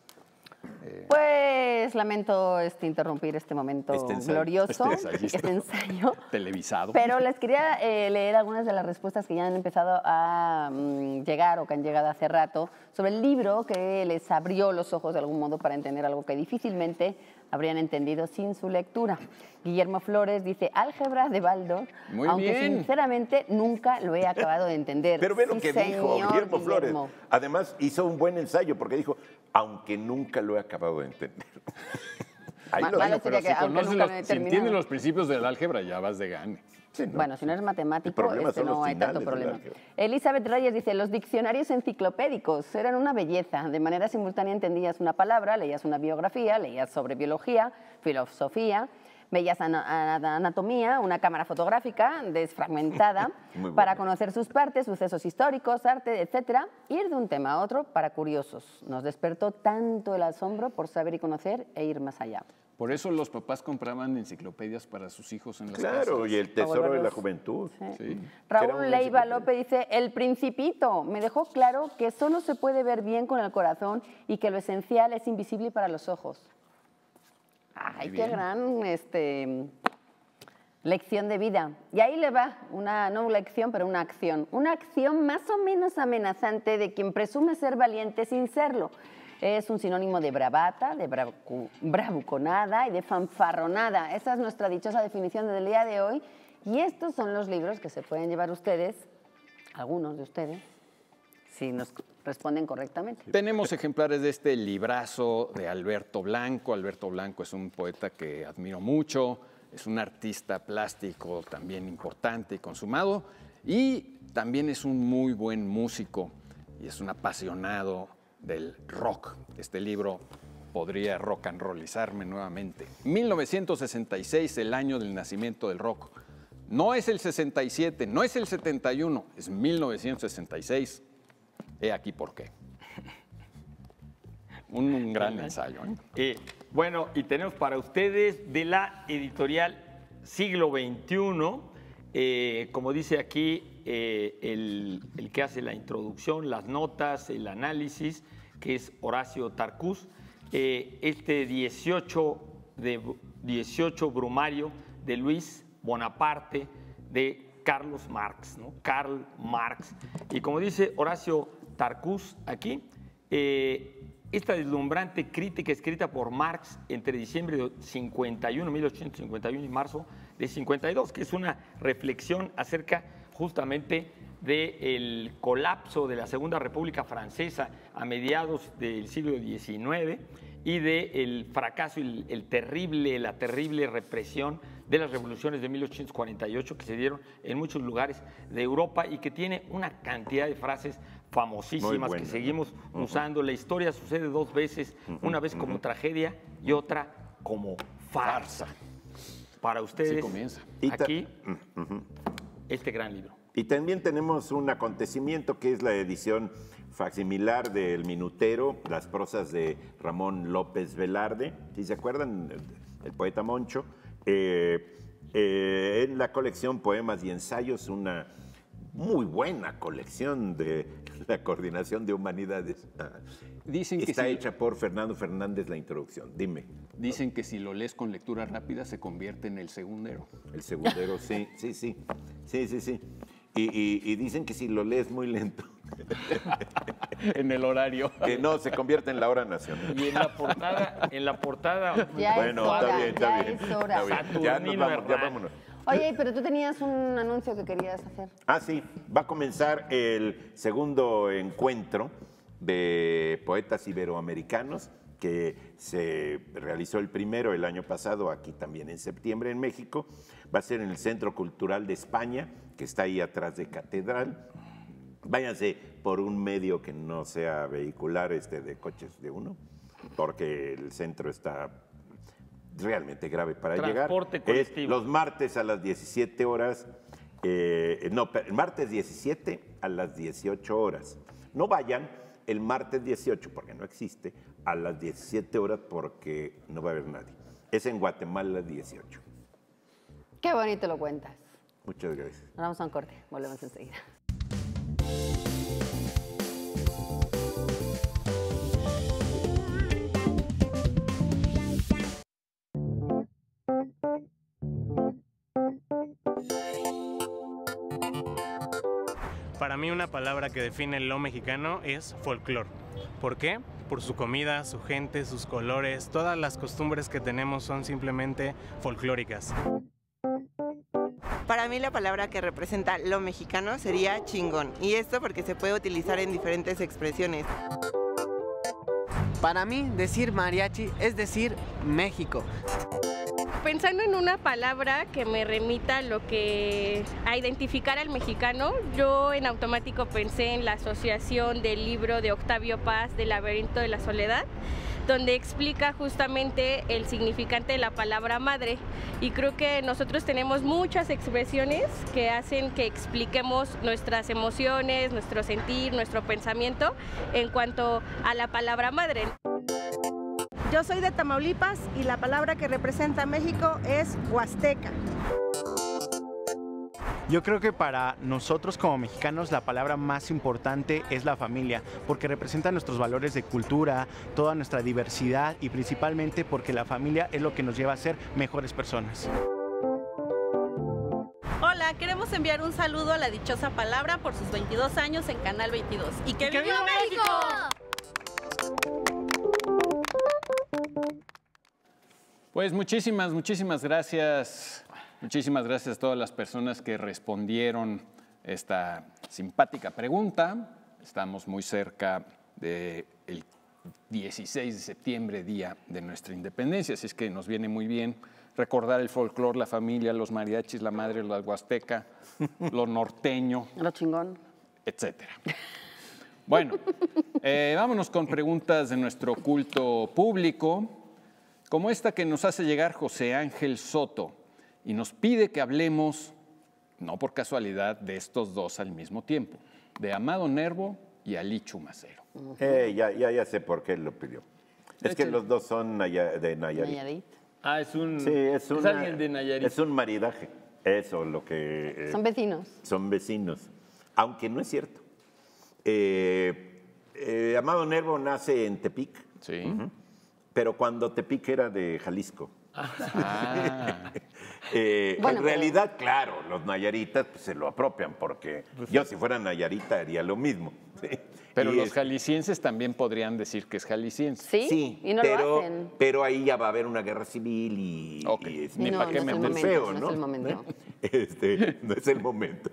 Speaker 3: Pues lamento este, interrumpir este momento
Speaker 1: Este ensayo,
Speaker 3: glorioso,
Speaker 4: este ensayista.
Speaker 3: este ensayo.
Speaker 4: televisado.
Speaker 3: Pero les quería eh, leer algunas de las respuestas que ya han empezado a mm, llegar o que han llegado hace rato sobre el libro que les abrió los ojos de algún modo para entender algo que difícilmente habrían entendido sin su lectura. Guillermo Flores dice, Álgebra de Baldor,
Speaker 4: Muy
Speaker 3: aunque
Speaker 4: bien.
Speaker 3: sinceramente nunca lo he acabado de entender.
Speaker 1: Pero ve lo
Speaker 3: Sí,
Speaker 1: que dijo
Speaker 3: señor
Speaker 1: Guillermo Flores.
Speaker 3: Guillermo.
Speaker 1: Además, hizo un buen ensayo porque dijo, aunque nunca lo he acabado de entender. Ahí
Speaker 3: Ma-
Speaker 1: lo
Speaker 3: malo
Speaker 1: dijo.
Speaker 3: sería que
Speaker 4: si,
Speaker 3: aunque
Speaker 4: conoces
Speaker 3: nunca
Speaker 4: los-
Speaker 3: lo he
Speaker 4: si
Speaker 3: terminado.
Speaker 4: entiendes los principios del álgebra, ya vas de gane.
Speaker 1: Sí, ¿no?
Speaker 3: Bueno, si no eres
Speaker 1: El
Speaker 3: matemático,
Speaker 1: problema
Speaker 3: este
Speaker 1: son los
Speaker 3: no hay tanto
Speaker 1: finales del
Speaker 3: problema.
Speaker 1: álgebra.
Speaker 3: Elizabeth Reyes dice, los diccionarios enciclopédicos eran una belleza. De manera simultánea entendías una palabra, leías una biografía, leías sobre biología, filosofía, veías ana- ana- anatomía, una cámara fotográfica desfragmentada
Speaker 1: Muy
Speaker 3: para
Speaker 1: bueno.
Speaker 3: conocer sus partes, sucesos históricos, arte, etcétera. Ir de un tema a otro para curiosos. Nos despertó tanto el asombro por saber y conocer e ir más allá.
Speaker 4: Por eso los papás compraban enciclopedias para sus hijos en las
Speaker 1: Claro,
Speaker 4: casas.
Speaker 1: y el tesoro de la
Speaker 3: volverlos-
Speaker 1: juventud.
Speaker 3: Sí.
Speaker 4: Sí.
Speaker 1: Era
Speaker 3: Raúl
Speaker 1: una
Speaker 3: Leiva
Speaker 1: enciclopedia.
Speaker 3: López dice, El Principito me dejó claro que solo se puede ver bien con el corazón y que lo esencial es invisible para los ojos. Ay, qué
Speaker 4: bien.
Speaker 3: gran este, lección de vida. Y ahí le va, una, no lección, pero una acción. Una acción más o menos amenazante de quien presume ser valiente sin serlo. Es un sinónimo de bravata, de bravu- bravuconada y de fanfarronada. Esa es nuestra dichosa definición del día de hoy. Y estos son los libros que se pueden llevar ustedes, algunos de ustedes, si nos responden correctamente.
Speaker 4: Tenemos ejemplares de este librazo de Alberto Blanco. Alberto Blanco es un poeta que admiro mucho, es un artista plástico también importante y consumado, y también es un muy buen músico y es un apasionado del rock. Este libro podría rock and rollizarme nuevamente. mil novecientos sesenta y seis, el año del nacimiento del rock. No es el sesenta y siete, no es el setenta y uno, es mil novecientos sesenta y seis. He aquí por qué. Un, un gran ensayo. ¿eh?
Speaker 2: Eh, bueno, y tenemos para ustedes de la editorial Siglo veintiuno, eh, como dice aquí, eh, el, el que hace la introducción, las notas, el análisis, que es Horacio Tarcús, eh, este dieciocho, de, dieciocho Brumario de Luis Bonaparte de Carlos Marx, ¿no? Karl Marx. Y como dice Horacio Tarcús aquí, eh, esta deslumbrante crítica escrita por Marx entre diciembre de cincuenta y uno, mil ochocientos cincuenta y uno y marzo de cincuenta y dos, que es una reflexión acerca justamente del colapso de la Segunda República Francesa a mediados del siglo diecinueve y del fracaso y el, el terrible, la terrible represión de las revoluciones de mil ochocientos cuarenta y ocho que se dieron en muchos lugares de Europa y que tiene una cantidad de frases famosísimas
Speaker 1: buena,
Speaker 2: que
Speaker 1: ¿no?
Speaker 2: seguimos usando. La historia sucede dos veces, una vez como tragedia y otra como farsa. Para ustedes,
Speaker 4: comienza.
Speaker 1: Y ta-
Speaker 2: aquí, este gran libro.
Speaker 1: Y también tenemos un acontecimiento que es la edición facsimilar del Minutero, las prosas de Ramón López Velarde, si se acuerdan, el poeta Moncho, eh, eh, en la colección Poemas y Ensayos, una muy buena colección de la Coordinación de Humanidades.
Speaker 4: Dicen que
Speaker 1: Está
Speaker 4: si-
Speaker 1: hecha por Fernando Fernández la introducción. Dime,
Speaker 4: Dicen que si lo lees con lectura rápida se convierte en el segundero.
Speaker 1: el segundero, sí, sí, sí, sí, sí, sí. Y, y- y dicen que si lo lees muy lento,
Speaker 4: En el horario.
Speaker 1: que no, se convierte en la hora nacional.
Speaker 2: Y en la portada, en la portada,
Speaker 3: Ya
Speaker 1: Bueno,
Speaker 3: es hora,
Speaker 1: está bien, está
Speaker 3: ya
Speaker 1: bien.
Speaker 3: es hora.
Speaker 1: Está bien. Ya nos
Speaker 2: Saturnino
Speaker 1: vamos, ya
Speaker 2: Herrán.
Speaker 1: vámonos.
Speaker 3: Oye, pero tú tenías un anuncio que querías hacer.
Speaker 1: Ah, sí, va a comenzar el segundo encuentro de poetas iberoamericanos que se realizó el primero el año pasado, aquí también en septiembre en México. Va a ser en el Centro Cultural de España, que está ahí atrás de Catedral. váyanse por un medio que no sea vehicular este, de coches de uno, porque el centro está realmente grave para
Speaker 2: Transporte
Speaker 1: llegar.
Speaker 2: colectivo.
Speaker 1: Es los martes a las diecisiete horas, eh, no, el martes diecisiete a las dieciocho horas. No vayan el martes dieciocho, porque no existe, a las diecisiete horas, porque no va a haber nadie. Es en Guatemala dieciocho.
Speaker 3: Qué bonito lo cuentas.
Speaker 1: Muchas gracias.
Speaker 3: Nos vamos a un corte, volvemos enseguida.
Speaker 5: Para mí una palabra que define lo mexicano es folclor. ¿Por qué? Por su comida, su gente, sus colores, todas las costumbres que tenemos son simplemente folclóricas.
Speaker 6: Para mí la palabra que representa lo mexicano sería chingón, y esto porque se puede utilizar en diferentes expresiones.
Speaker 7: Para mí, decir mariachi es decir México.
Speaker 8: Pensando en una palabra que me remita a lo que a identificar al mexicano, yo en automático pensé en la asociación del libro de Octavio Paz, del laberinto de la soledad, donde explica justamente el significante de la palabra madre, y creo que nosotros tenemos muchas expresiones que hacen que expliquemos nuestras emociones, nuestro sentir, nuestro pensamiento en cuanto a la palabra madre.
Speaker 9: Yo soy de Tamaulipas y la palabra que representa a México es huasteca.
Speaker 10: Yo creo que para nosotros como mexicanos la palabra más importante es la familia, porque representa nuestros valores de cultura, toda nuestra diversidad y principalmente porque la familia es lo que nos lleva a ser mejores personas.
Speaker 11: Hola, queremos enviar un saludo a la dichosa palabra por sus veintidós años en Canal veintidós. ¡Y que, ¡Que viva México!
Speaker 4: Pues muchísimas, muchísimas gracias. Muchísimas gracias a todas las personas que respondieron esta simpática pregunta. Estamos muy cerca del dieciséis de septiembre, día de nuestra independencia, así es que nos viene muy bien recordar el folclore, la familia, los mariachis, la madre, la huasteca, lo norteño.
Speaker 3: Lo chingón.
Speaker 4: Etcétera. Bueno, eh, vámonos con preguntas de nuestro culto público, como esta que nos hace llegar José Ángel Soto y nos pide que hablemos, no por casualidad, de estos dos al mismo tiempo, de Amado Nervo y Ali Chumacero.
Speaker 1: Eh, ya, ya, ya sé por qué lo pidió. Es que los dos son Naya- de Nayarit.
Speaker 3: Nayarit.
Speaker 2: Ah, es un.
Speaker 1: Sí, es,
Speaker 2: es
Speaker 1: una-
Speaker 2: alguien de Nayarit.
Speaker 1: Es un maridaje. Eso lo que. eh,
Speaker 3: Son vecinos.
Speaker 1: Son vecinos. Aunque no es cierto. Eh, eh, Amado Nervo nace en Tepic.
Speaker 4: Sí.
Speaker 1: Ujú. Pero cuando Tepic era de Jalisco.
Speaker 4: Ah.
Speaker 1: Eh,
Speaker 3: Bueno,
Speaker 1: en
Speaker 3: pero-
Speaker 1: realidad, claro, los nayaritas pues, se lo apropian, porque yo si fuera nayarita haría lo mismo. ¿sí?
Speaker 4: Pero
Speaker 1: Y
Speaker 4: los
Speaker 1: es-
Speaker 4: jaliscienses también podrían decir que es jalisciense.
Speaker 3: ¿Sí?
Speaker 1: Sí,
Speaker 3: Y no
Speaker 1: pero,
Speaker 3: lo hacen.
Speaker 1: pero ahí ya va a haber una guerra civil y,
Speaker 4: Ok.
Speaker 1: y es
Speaker 3: Ni
Speaker 1: muy
Speaker 3: no, no es el
Speaker 1: muy
Speaker 3: momento,
Speaker 1: feo,
Speaker 3: no
Speaker 1: ¿no?
Speaker 3: es el momento.
Speaker 1: Este, no es el momento.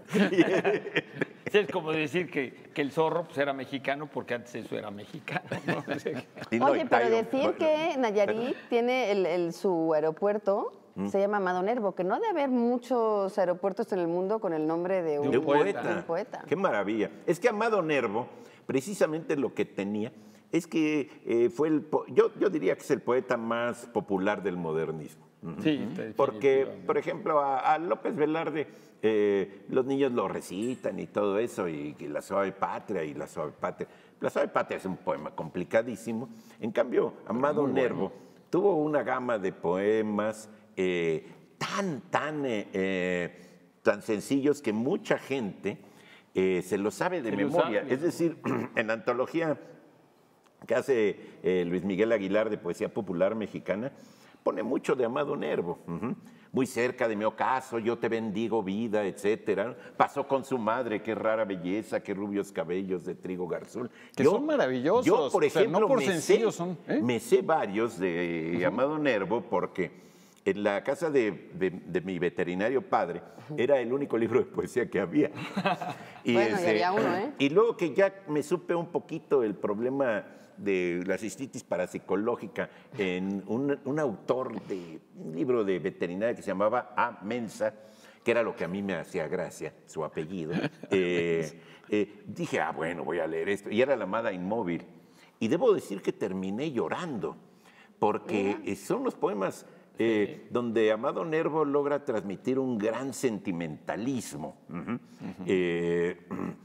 Speaker 2: Sí, es como decir que, que el zorro pues, era mexicano porque antes eso era mexicano, ¿no?
Speaker 1: Y no,
Speaker 3: Oye,
Speaker 1: y
Speaker 3: pero
Speaker 1: Tyron-
Speaker 3: decir que Nayarit tiene el, el- su aeropuerto, se llama Amado Nervo, que no debe haber muchos aeropuertos en el mundo con el nombre de un,
Speaker 1: de un poeta.
Speaker 3: de un poeta.
Speaker 1: Qué maravilla. Es que Amado Nervo, precisamente lo que tenía, es que eh, fue el, po- yo, yo diría que es el poeta más popular del modernismo. Ujú.
Speaker 2: Sí,
Speaker 1: Porque,
Speaker 2: definitivamente.
Speaker 1: por ejemplo, a, a López Velarde, eh, los niños lo recitan y todo eso, y, y la suave patria y la suave patria. La suave patria es un poema complicadísimo. En cambio, Amado Nervo tuvo una gama de poemas eh, tan, tan, eh, eh, tan sencillos que mucha gente eh, se lo sabe de
Speaker 2: Se lo
Speaker 1: memoria.
Speaker 2: sabe.
Speaker 1: Es decir, en la antología que hace eh, Luis Miguel Aguilar de Poesía Popular Mexicana, pone mucho de Amado Nervo. Ujú. Muy cerca de mi ocaso, yo te bendigo vida, etcétera. Pasó con su madre, qué rara belleza, qué rubios cabellos de trigo garzul.
Speaker 4: Que son maravillosos,
Speaker 1: Yo, por
Speaker 4: o sea, no
Speaker 1: ejemplo,
Speaker 4: por
Speaker 1: me,
Speaker 4: sencillos
Speaker 1: sé,
Speaker 4: son, ¿eh?
Speaker 1: me sé varios de Amado Nervo porque en la casa de, de- de mi veterinario padre era el único libro de poesía que había.
Speaker 3: Bueno, y había uno, ¿eh?
Speaker 1: Y luego que ya me supe un poquito el problema de la cistitis parapsicológica en un, un autor de un libro de veterinaria que se llamaba A. Mensa, que era lo que a mí me hacía gracia, su apellido, eh, eh, dije, ah, bueno, voy a leer esto. Y era La amada inmóvil. Y debo decir que terminé llorando, porque eh, son los poemas eh, sí. donde Amado Nervo logra transmitir un gran sentimentalismo. Uh-huh. Uh-huh. Eh,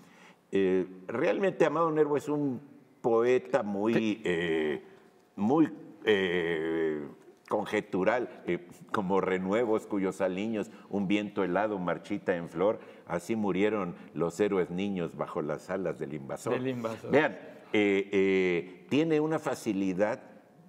Speaker 1: eh, realmente Amado Nervo es un poeta muy, eh, muy eh, conjetural, eh, como renuevos cuyos aliños un viento helado marchita en flor, así murieron los héroes niños bajo las alas del invasor.
Speaker 2: Del invasor.
Speaker 1: Vean, eh, eh, tiene una facilidad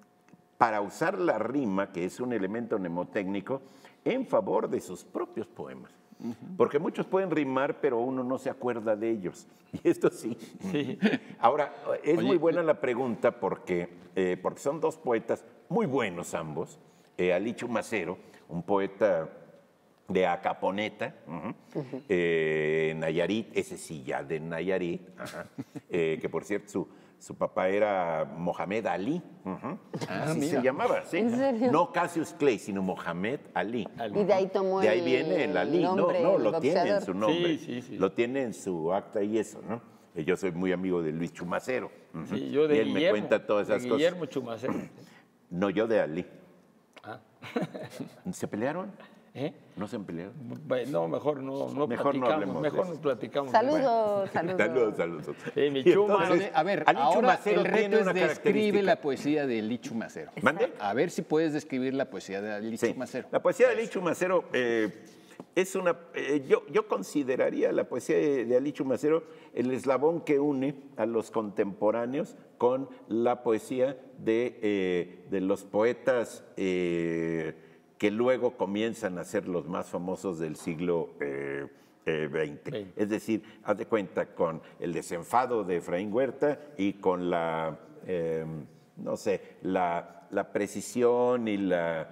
Speaker 1: para usar la rima, que es un elemento mnemotécnico, en favor de sus propios poemas. Uh-huh. Porque muchos pueden rimar, pero uno no se acuerda de ellos. Y esto sí. sí. Ahora, es Oye, muy buena la pregunta porque, eh, porque son dos poetas muy buenos ambos. Eh, Alichu Macero, un poeta de Acaponeta, uh-huh. Uh-huh. Eh, Nayarit, ese sí ya de Nayarit, uh-huh. eh, que por cierto su, su papá era Mohamed Ali, uh-huh. ah, así mira. se llamaba, ¿sí?
Speaker 3: ¿En serio?
Speaker 1: No Cassius Clay, sino Mohamed Ali.
Speaker 3: Y de ahí tomó
Speaker 1: de ahí viene el Ali, nombre, no, no, lo tiene en su nombre,
Speaker 2: sí, sí, sí.
Speaker 1: lo tiene en su acta y eso, ¿no? Yo soy muy amigo de Luis Chumacero, uh-huh.
Speaker 2: sí, yo de
Speaker 1: y él
Speaker 2: Guillermo,
Speaker 1: me cuenta todas esas
Speaker 2: de
Speaker 1: cosas.
Speaker 2: Guillermo Chumacero.
Speaker 1: No, yo de Ali.
Speaker 2: Ah.
Speaker 1: ¿Se pelearon?
Speaker 2: ¿Eh?
Speaker 1: ¿No se han peleado?
Speaker 2: No, mejor no, no
Speaker 1: mejor
Speaker 2: platicamos.
Speaker 1: No hablemos
Speaker 2: mejor no platicamos.
Speaker 3: Saludos,
Speaker 1: bueno.
Speaker 3: saludos.
Speaker 1: Saludos, saludos.
Speaker 2: Eh, mi Chuma.
Speaker 4: Entonces, a ver,
Speaker 1: Ali
Speaker 4: ahora
Speaker 1: Chumacero
Speaker 4: el reto
Speaker 1: tiene
Speaker 4: es
Speaker 1: una
Speaker 4: describe la poesía de Ali Chumacero.
Speaker 1: ¿Mande?
Speaker 4: A ver si puedes describir la poesía de Ali
Speaker 1: sí.
Speaker 4: Chumacero.
Speaker 1: La poesía de Ali Chumacero eh, es una... Eh, yo, yo consideraría la poesía de, de Ali Chumacero el eslabón que une a los contemporáneos con la poesía de, eh, de los poetas eh, que luego comienzan a ser los más famosos del siglo eh, eh, veinte. veinte. Es decir, haz de cuenta con el desenfado de Efraín Huerta y con la, eh, no sé, la, la precisión y la,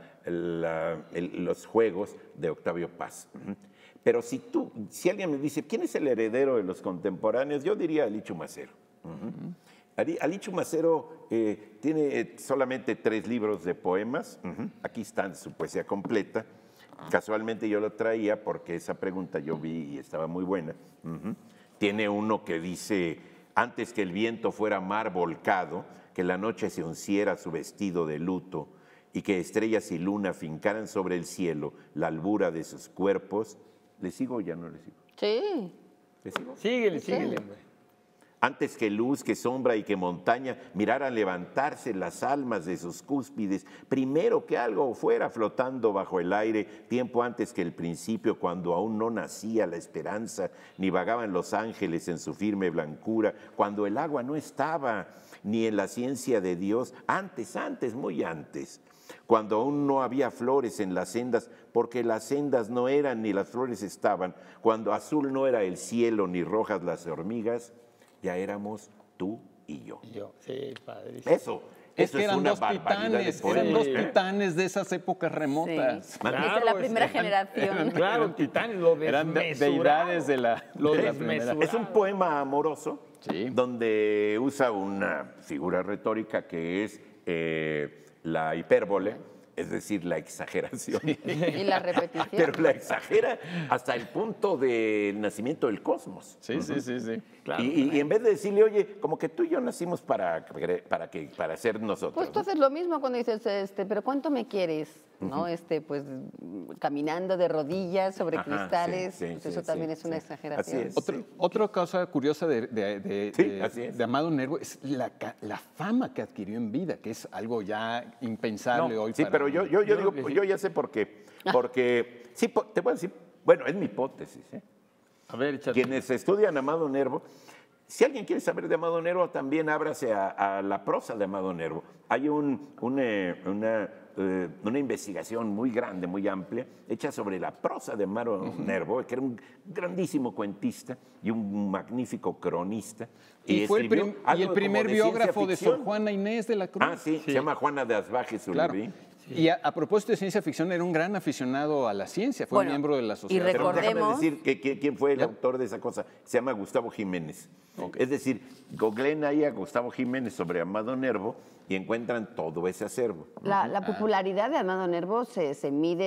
Speaker 1: la, el, los juegos de Octavio Paz. Pero si tú, si alguien me dice, ¿quién es el heredero de los contemporáneos? Yo diría Ali Chumacero. Uh-huh. Ali Chumacero eh, tiene solamente tres libros de poemas. Uh-huh. Aquí está su poesía completa. Casualmente yo lo traía porque esa pregunta yo vi y estaba muy buena. Uh-huh. Tiene uno que dice, antes que el viento fuera mar volcado, que la noche se unciera su vestido de luto y que estrellas y luna fincaran sobre el cielo la albura de sus cuerpos. ¿Le sigo o ya no le sigo?
Speaker 3: Sí.
Speaker 1: ¿Le sigo?
Speaker 2: Síguele, síguele, hombre.
Speaker 1: Antes que luz, que sombra y que montaña miraran levantarse las almas de sus cúspides, primero que algo fuera flotando bajo el aire, tiempo antes que el principio, cuando aún no nacía la esperanza, ni vagaban los ángeles en su firme blancura, cuando el agua no estaba, ni en la ciencia de Dios, antes, antes, muy antes, cuando aún no había flores en las sendas, porque las sendas no eran ni las flores estaban, cuando azul no era el cielo, ni rojas las hormigas, ya éramos tú y yo.
Speaker 2: Yo, sí, padrísimo.
Speaker 1: Eso,
Speaker 4: es
Speaker 1: eso
Speaker 4: que
Speaker 1: es
Speaker 4: eran
Speaker 1: una
Speaker 4: dos
Speaker 1: barbaridad
Speaker 4: titanes,
Speaker 1: de
Speaker 4: eran dos
Speaker 1: poemas.
Speaker 4: titanes de esas épocas remotas.
Speaker 3: Sí. Claro, es la primera eran, generación.
Speaker 2: Eran, claro, titanes, lo
Speaker 4: eran de, deidades de la,
Speaker 2: lo
Speaker 4: de la
Speaker 2: primera.
Speaker 1: Es un poema amoroso,
Speaker 4: sí.
Speaker 1: donde usa una figura retórica que es eh, la hipérbole, es decir, la exageración.
Speaker 3: Sí. Y la repetición.
Speaker 1: Pero la exagera hasta el punto del nacimiento del cosmos.
Speaker 4: Sí, uh-huh. sí, sí, sí.
Speaker 1: Claro. Y, y en vez de decirle, oye, como que tú y yo nacimos para, para, que, para ser nosotros.
Speaker 3: Pues tú haces lo mismo cuando dices, este, pero ¿cuánto me quieres? Uh-huh. ¿No? Este, pues caminando de rodillas sobre Ajá, cristales, sí, sí, pues eso sí, también sí, es una sí. exageración.
Speaker 1: Así es,
Speaker 4: Otro,
Speaker 1: sí.
Speaker 4: Otra cosa curiosa de, de, de,
Speaker 1: sí,
Speaker 4: de,
Speaker 1: así es.
Speaker 4: de Amado Nervo es la, la fama que adquirió en vida, que es algo ya impensable
Speaker 1: no,
Speaker 4: hoy.
Speaker 1: Sí,
Speaker 4: para
Speaker 1: pero yo, yo, yo, yo digo, yo ya sé por qué. Porque, sí, te voy a decir, bueno, es mi hipótesis. ¿eh?
Speaker 2: A ver, échate.
Speaker 1: Quienes estudian Amado Nervo, si alguien quiere saber de Amado Nervo, también ábrase a, a la prosa de Amado Nervo. Hay un, una, una, uh, una investigación muy grande, muy amplia, hecha sobre la prosa de Amado uh-huh. Nervo, que era un grandísimo cuentista y un magnífico cronista.
Speaker 4: Y, y fue el, prim y el primer de biógrafo de Sor Juana Inés de la Cruz.
Speaker 1: Ah, sí, sí. Se llama Juana de Asbaje Zulebí.
Speaker 4: Claro. Sí. Y a, a propósito de ciencia ficción, era un gran aficionado a la ciencia, fue bueno, miembro de la sociedad.
Speaker 3: Y recordemos...
Speaker 1: Pero déjame decir que, que, quién fue el ¿Ya? autor de esa cosa. Se llama Gustavo Jiménez. Okay. Es decir, googleen ahí a Gustavo Jiménez sobre Amado Nervo y encuentran todo ese acervo.
Speaker 3: La, la popularidad de Amado Nervo se, se mide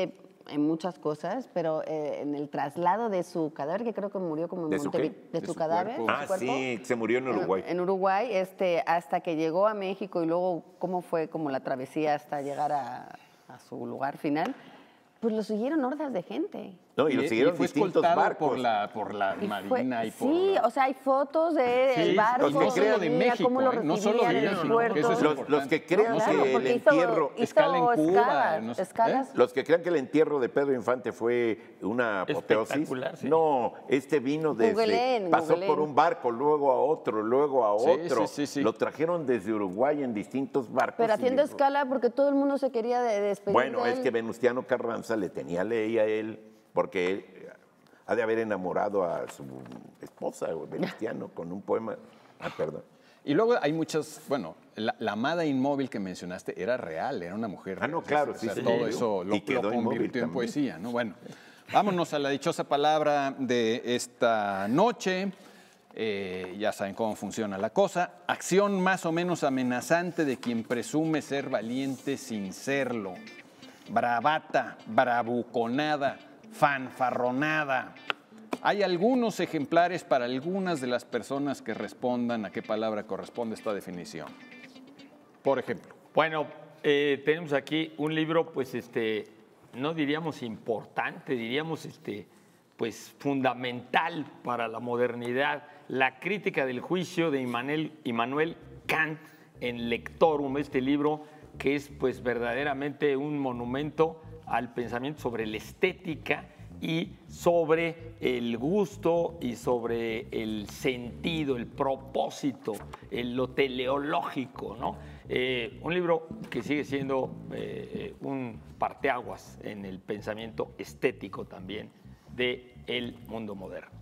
Speaker 3: en muchas cosas, pero eh, en el traslado de su cadáver, que creo que murió como en
Speaker 1: ¿De su
Speaker 3: Montevideo,
Speaker 1: qué?
Speaker 3: de,
Speaker 1: ¿De
Speaker 3: su
Speaker 1: su
Speaker 3: cadáver,
Speaker 1: cuerpo?
Speaker 3: de su
Speaker 1: Ah,
Speaker 3: cuerpo.
Speaker 1: sí, se murió en Uruguay.
Speaker 3: En, en Uruguay, este, hasta que llegó a México y luego cómo fue como la travesía hasta llegar a, a su lugar final, pues lo siguieron hordas de gente.
Speaker 1: No, y lo siguieron
Speaker 4: fue
Speaker 1: distintos
Speaker 4: escoltado
Speaker 1: barcos.
Speaker 4: por la, por la
Speaker 3: Y fue-
Speaker 4: Marina y por
Speaker 3: sí,
Speaker 4: la-
Speaker 3: o sea, hay fotos del
Speaker 4: Sí,
Speaker 3: barco,
Speaker 1: los que
Speaker 3: cómo
Speaker 1: creo
Speaker 4: de
Speaker 3: venía,
Speaker 4: México,
Speaker 3: cómo lo
Speaker 4: ¿eh? No solo
Speaker 3: recibían
Speaker 4: de
Speaker 3: en
Speaker 4: ellos,
Speaker 3: el
Speaker 4: ¿no?
Speaker 3: puerto.
Speaker 4: Eso es
Speaker 1: Los,
Speaker 4: importante.
Speaker 1: los que crean
Speaker 3: Claro,
Speaker 1: que el
Speaker 3: porque hizo-
Speaker 1: entierro...
Speaker 3: hizo
Speaker 4: Escala en Cuba,
Speaker 3: escalas,
Speaker 4: no sé,
Speaker 3: escalas.
Speaker 4: ¿eh?
Speaker 1: Los que crean que el entierro de Pedro Infante fue una apoteosis,
Speaker 2: Espectacular, sí.
Speaker 1: no, este vino desde,
Speaker 3: Googleen,
Speaker 1: pasó
Speaker 3: googleen.
Speaker 1: por un barco, luego a otro, luego a
Speaker 4: Sí,
Speaker 1: otro.
Speaker 4: sí, sí, sí.
Speaker 1: Lo trajeron desde Uruguay en distintos barcos.
Speaker 3: Pero
Speaker 1: y
Speaker 3: haciendo
Speaker 1: le-
Speaker 3: escala porque todo el mundo se quería de- despedir
Speaker 1: Bueno,
Speaker 3: de
Speaker 1: es
Speaker 3: él.
Speaker 1: que Venustiano Carranza le tenía ley a él, porque él eh, ha de haber enamorado a su esposa, o Venustiano, con un poema. Ah, perdón.
Speaker 4: Y luego hay muchas, bueno, la, la amada inmóvil que mencionaste era real, era una mujer.
Speaker 1: Ah, no,
Speaker 4: o sea,
Speaker 1: claro,
Speaker 4: o
Speaker 1: sí,
Speaker 4: sea,
Speaker 1: sí,
Speaker 4: todo
Speaker 1: sí.
Speaker 4: eso lo,
Speaker 1: Y quedó
Speaker 4: lo
Speaker 1: inmóvil
Speaker 4: convirtió en
Speaker 1: también.
Speaker 4: poesía, ¿no? Bueno, vámonos a la dichosa palabra de esta noche. Eh, ya saben cómo funciona la cosa. Acción más o menos amenazante de quien presume ser valiente sin serlo. Bravata, bravuconada, fanfarronada. Hay algunos ejemplares para algunas de las personas que respondan a qué palabra corresponde esta definición. Por ejemplo.
Speaker 2: Bueno, eh, tenemos aquí un libro, pues, este, no diríamos importante, diríamos, este, pues, fundamental para la modernidad, la crítica del juicio de Immanuel, Immanuel Kant en Lectorum, este libro que es, pues, verdaderamente un monumento al pensamiento sobre la estética y sobre el gusto y sobre el sentido, el propósito, el, lo teleológico, ¿no? Eh, un libro que sigue siendo eh, un parteaguas en el pensamiento estético también del mundo moderno.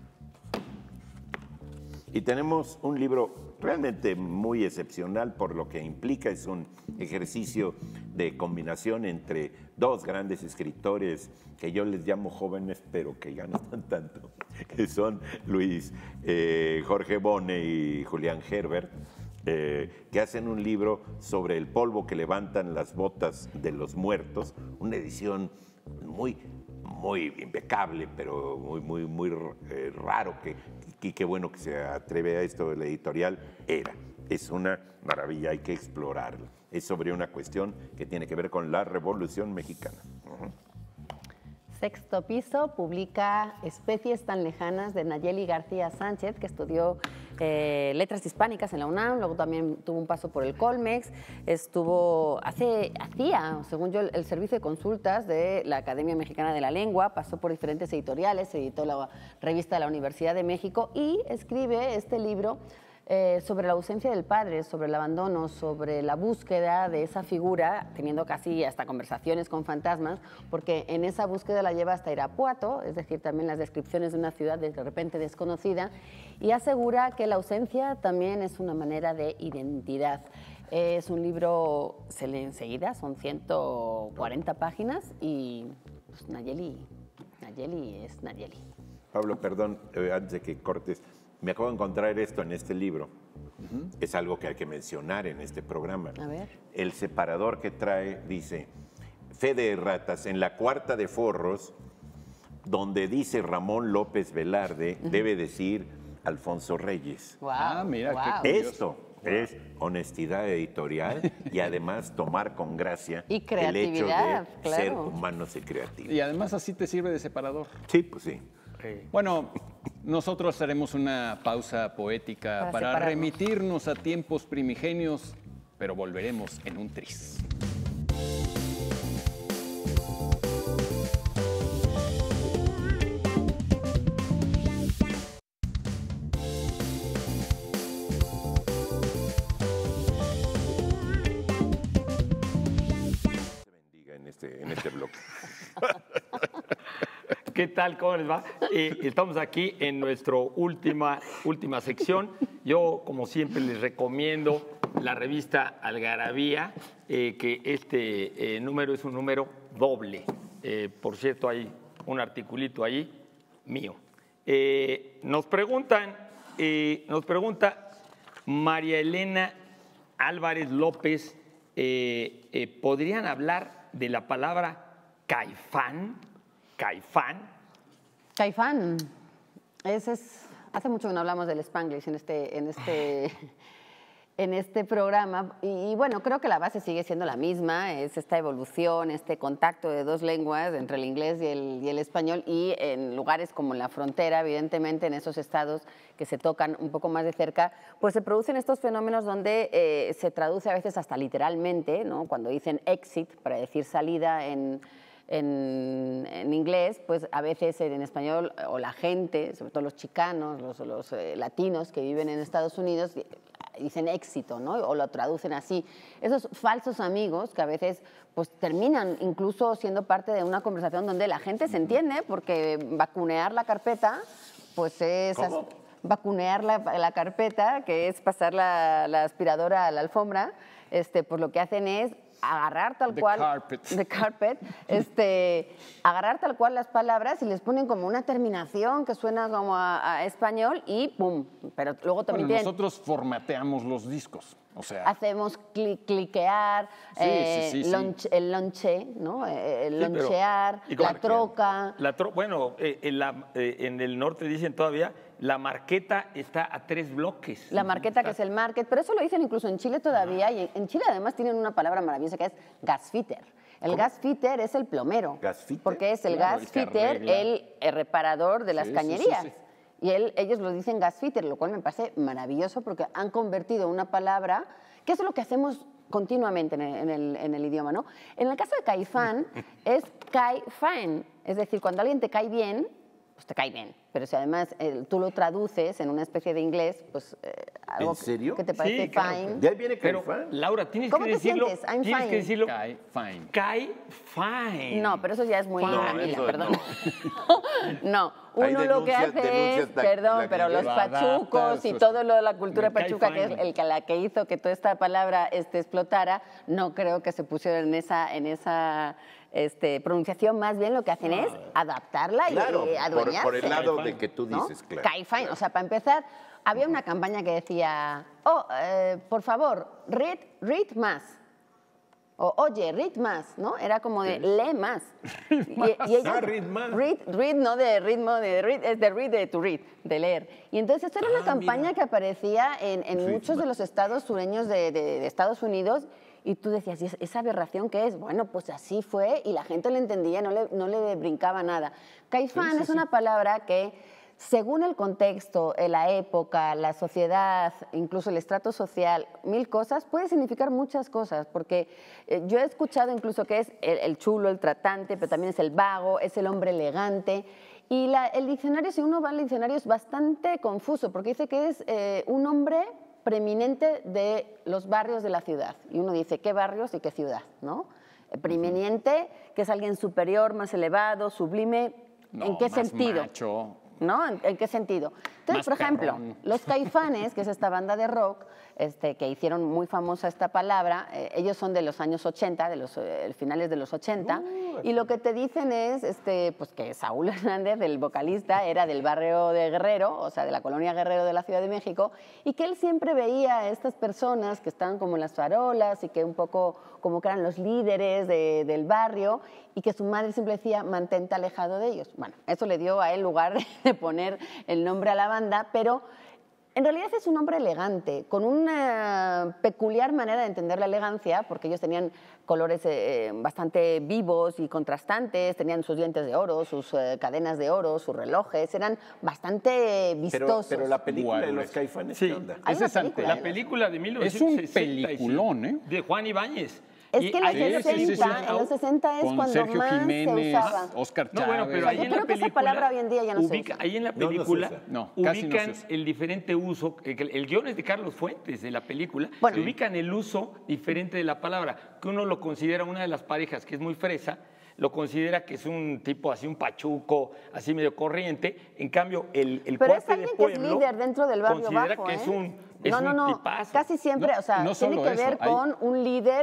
Speaker 1: Y tenemos un libro realmente muy excepcional por lo que implica. Es un ejercicio de combinación entre dos grandes escritores que yo les llamo jóvenes, pero que ya no están tanto, que son Luis eh, Jorge Bone y Julián Herbert, eh, que hacen un libro sobre el polvo que levantan las botas de los muertos, una edición muy muy impecable, pero muy, muy, muy eh, raro, que, que, que bueno que se atreve a esto de la editorial. Era, es una maravilla, hay que explorarla. Es sobre una cuestión que tiene que ver con la Revolución Mexicana. Uh-huh.
Speaker 3: Sexto Piso publica Especies tan lejanas de Nayeli García Sánchez, que estudió eh, letras hispánicas en la UNAM, luego también tuvo un paso por el Colmex, estuvo, hace, hacía, según yo, el, el servicio de consultas de la Academia Mexicana de la Lengua, pasó por diferentes editoriales, editó la revista de la Universidad de México y escribe este libro Eh, sobre la ausencia del padre, sobre el abandono, sobre la búsqueda de esa figura, teniendo casi hasta conversaciones con fantasmas, porque en esa búsqueda la lleva hasta Irapuato, es decir, también las descripciones de una ciudad de repente desconocida, y asegura que la ausencia también es una manera de identidad. Es un libro, se lee enseguida, son ciento cuarenta páginas y pues, Nayeli, Nayeli es Nayeli.
Speaker 1: Pablo, perdón, eh, antes de que cortes, me acabo de encontrar esto en este libro. Uh-huh. Es algo que hay que mencionar en este programa.
Speaker 3: A ver.
Speaker 1: El separador que trae dice, fe de ratas, en la cuarta de forros, donde dice Ramón López Velarde, uh-huh. debe decir Alfonso Reyes.
Speaker 3: Wow,
Speaker 4: ah, mira,
Speaker 3: wow.
Speaker 4: qué curioso.
Speaker 1: Esto wow. es honestidad editorial y además tomar con gracia
Speaker 3: y
Speaker 1: el hecho de
Speaker 3: claro.
Speaker 1: ser humanos y creativos.
Speaker 4: Y además así te sirve de separador.
Speaker 1: Sí, pues sí.
Speaker 4: Bueno, nosotros haremos una pausa poética para, para remitirnos a tiempos primigenios, pero volveremos en un tris.
Speaker 1: Se bendiga en este, en este bloque.
Speaker 2: ¿Qué tal? ¿Cómo les va? Eh, estamos aquí en nuestra última, última sección. Yo, como siempre, les recomiendo la revista Algarabía, eh, que este eh, número es un número doble. Eh, por cierto, hay un articulito ahí mío. Eh, nos preguntan, eh, nos pregunta María Elena Álvarez López, eh, eh, ¿podrían hablar de la palabra Caifán, Caifán.
Speaker 3: Caifán. Ese es, hace mucho que no hablamos del Spanglish en este, en este, en este programa. Y, y bueno, creo que la base sigue siendo la misma, es esta evolución, este contacto de dos lenguas entre el inglés y el, y el español, y en lugares como la frontera, evidentemente en esos estados que se tocan un poco más de cerca, pues se producen estos fenómenos donde eh, se traduce a veces hasta literalmente, ¿no? Cuando dicen exit para decir salida en... En, en inglés, pues a veces en español, o la gente, sobre todo los chicanos, los, los eh, latinos que viven en Estados Unidos, dicen éxito, ¿no? O lo traducen así. Esos falsos amigos que a veces pues terminan incluso siendo parte de una conversación donde la gente se entiende, porque vacunear la carpeta, pues es...
Speaker 1: ¿Cómo?
Speaker 3: Vacunear la, la carpeta, que es pasar la, la aspiradora a la alfombra, este, pues lo que hacen es agarrar tal
Speaker 4: The
Speaker 3: cual
Speaker 4: carpet.
Speaker 3: the carpet, este, agarrar tal cual las palabras y les ponen como una terminación que suena como a, a español y pum, pero luego también
Speaker 4: Bueno,
Speaker 3: tienen-
Speaker 4: nosotros formateamos los discos, o sea,
Speaker 3: hacemos cli- cliquear,
Speaker 4: Sí,
Speaker 3: eh,
Speaker 4: sí, sí, sí.
Speaker 3: lonche- el lonche, ¿no? Eh, El
Speaker 2: Sí, pero-
Speaker 3: lonchear,
Speaker 2: ¿y cómo?
Speaker 3: la troca.
Speaker 2: La tro- bueno, eh, en, la- eh, en el norte dicen todavía, la marqueta está a tres bloques.
Speaker 3: La marqueta, que es el market, pero eso lo dicen incluso en Chile todavía, y en- en Chile además tienen una palabra maravillosa que es gasfitter. El gasfitter es el plomero,
Speaker 1: ¿Gasfitter?
Speaker 3: porque es el
Speaker 4: Claro, el que
Speaker 3: gasfitter,
Speaker 4: arregla.
Speaker 3: el, el reparador de las
Speaker 4: Sí, sí,
Speaker 3: cañerías.
Speaker 4: sí, sí.
Speaker 3: Y él, ellos lo dicen gasfitter, lo cual me parece maravilloso porque han convertido una palabra, que es lo que hacemos continuamente en el, en el- en el idioma, ¿no? En el caso de Caifán es cae fine, es decir, cuando alguien te cae bien, pues te cae bien. Pero si además eh, tú lo traduces en una especie de inglés, pues eh, algo
Speaker 1: ¿En serio?
Speaker 3: que te parece
Speaker 2: Sí, claro.
Speaker 3: fine.
Speaker 1: ¿De ahí viene
Speaker 2: Pero,
Speaker 1: Caifán?
Speaker 2: Laura, tienes
Speaker 3: ¿Cómo
Speaker 2: que
Speaker 3: te
Speaker 2: decirlo.
Speaker 3: sientes? I'm
Speaker 2: tienes
Speaker 3: fine.
Speaker 2: que decirlo.
Speaker 4: cae fine.
Speaker 2: Cae fine.
Speaker 3: No, pero eso ya es muy
Speaker 1: No,
Speaker 3: Camila,
Speaker 1: eso
Speaker 3: perdón. No,
Speaker 1: Hay
Speaker 3: uno lo que
Speaker 1: denuncias-
Speaker 3: hace
Speaker 1: denuncias
Speaker 3: es,
Speaker 1: la-
Speaker 3: perdón,
Speaker 1: la
Speaker 3: pero
Speaker 1: que
Speaker 3: los
Speaker 4: lo adapta,
Speaker 3: pachucos y
Speaker 4: eso es-
Speaker 3: todo lo de la cultura
Speaker 2: Me cae
Speaker 3: pachuca, que es
Speaker 2: fine.
Speaker 3: el que la que hizo que toda esta palabra este, explotara, no creo que se pusieron en esa, en esa este, pronunciación. Más bien lo que hacen es adaptarla
Speaker 1: Claro,
Speaker 3: y eh,
Speaker 1: por,
Speaker 3: adueñarse.
Speaker 1: por el lado de
Speaker 2: Caifán,
Speaker 1: que tú
Speaker 3: ¿no?
Speaker 1: dices, claro.
Speaker 3: Caifán, o sea, para empezar, había una campaña que decía, oh, eh, por favor, read, read más. O, oye, read más, ¿no? Era como de, lee más. Y, y ellos-
Speaker 1: Ah, read más.
Speaker 3: Read, read, no de ritmo, de read, es de read, de to read, de leer. Y entonces esto era una campaña que aparecía en, en
Speaker 1: Read
Speaker 3: muchos de los estados sureños de, de- de Estados Unidos, y tú decías, ¿y es- esa aberración qué es? Bueno, pues así fue, y la gente lo entendía, no le, no le brincaba nada. Caifán es una palabra que, según el contexto, eh, la época, la sociedad, incluso el estrato social, mil cosas, puede significar muchas cosas, porque eh, yo he escuchado incluso que es el, el chulo, el tratante, pero también es el vago, es el hombre elegante. Y la- el diccionario, si uno va al diccionario, es bastante confuso, porque dice que es eh, un hombre preeminente de los barrios de la ciudad. Y uno dice, ¿qué barrios y qué ciudad? ¿no? Eh, Preeminente, que es alguien superior, más elevado, sublime.
Speaker 4: No,
Speaker 3: ¿En qué
Speaker 4: más
Speaker 3: sentido?
Speaker 4: macho.
Speaker 3: ¿No? ¿En, en qué sentido? Entonces,
Speaker 4: Más
Speaker 3: por ejemplo,
Speaker 4: perrón.
Speaker 3: los Caifanes, que es esta banda de rock este, que hicieron muy famosa esta palabra, eh, ellos son de los años ochenta, de los eh, finales de los ochenta, y lo que te dicen es este, pues que Saúl Hernández, el vocalista, era del barrio de Guerrero, o sea, de la colonia Guerrero de la Ciudad de México, y que él siempre veía a estas personas que estaban como en las farolas y que un poco como que eran los líderes de- del barrio, y que su madre siempre decía, mantente alejado de ellos. Bueno, eso le dio a él lugar de poner el nombre a la banda, pero en realidad es un hombre elegante, con una peculiar manera de entender la elegancia, porque ellos tenían colores eh, bastante vivos y contrastantes, tenían sus dientes de oro, sus eh, cadenas de oro, sus relojes, eran bastante
Speaker 1: Pero,
Speaker 3: vistosos.
Speaker 1: pero la película de
Speaker 4: Guau,
Speaker 1: los
Speaker 4: es-
Speaker 1: Caifanes,
Speaker 2: Sí.
Speaker 1: ¿qué onda?
Speaker 3: Hay
Speaker 4: Ese
Speaker 3: una
Speaker 4: es antes.
Speaker 3: película,
Speaker 2: La
Speaker 3: ¿eh?
Speaker 2: película de
Speaker 4: Es
Speaker 2: mil novecientos sesenta y
Speaker 4: un
Speaker 2: cinco,
Speaker 4: peliculón, ¿eh?
Speaker 2: de Juan Ibáñez.
Speaker 3: Es
Speaker 2: Y
Speaker 3: que en los
Speaker 2: ahí en esa
Speaker 4: sí, sí, sí.
Speaker 3: sesenta, en los sesenta es
Speaker 4: Con
Speaker 3: cuando
Speaker 4: Sergio
Speaker 3: más
Speaker 4: Jiménez,
Speaker 3: se usaba.
Speaker 4: Oscar
Speaker 2: No,
Speaker 4: Chávez.
Speaker 2: bueno, pero ahí
Speaker 3: Yo
Speaker 2: en
Speaker 3: creo
Speaker 2: la
Speaker 3: que esa
Speaker 2: película
Speaker 3: palabra hoy en día ya no se
Speaker 2: ubica-
Speaker 3: usa.
Speaker 2: Ahí en la
Speaker 1: No, no se
Speaker 2: película
Speaker 1: usa.
Speaker 4: No, casi no se
Speaker 2: ubican
Speaker 4: usa.
Speaker 2: el diferente uso, que que el, el guión es de Carlos Fuentes de la película,
Speaker 3: Bueno.
Speaker 2: y ubican el uso diferente de la palabra, que uno lo considera una de las parejas que es muy fresa, lo considera que es un tipo así, un pachuco, así medio corriente, en cambio el, el
Speaker 3: Pero es
Speaker 2: cuate de
Speaker 3: alguien que es
Speaker 2: pueblo
Speaker 3: líder dentro del barrio
Speaker 2: considera
Speaker 3: bajo,
Speaker 2: que
Speaker 3: ¿eh?
Speaker 2: es un, es
Speaker 3: no, no,
Speaker 2: un
Speaker 3: no,
Speaker 2: tipazo.
Speaker 3: casi siempre,
Speaker 4: No,
Speaker 3: o sea,
Speaker 4: no
Speaker 3: tiene
Speaker 4: solo
Speaker 3: que
Speaker 4: eso,
Speaker 3: ver
Speaker 4: hay-
Speaker 3: con un líder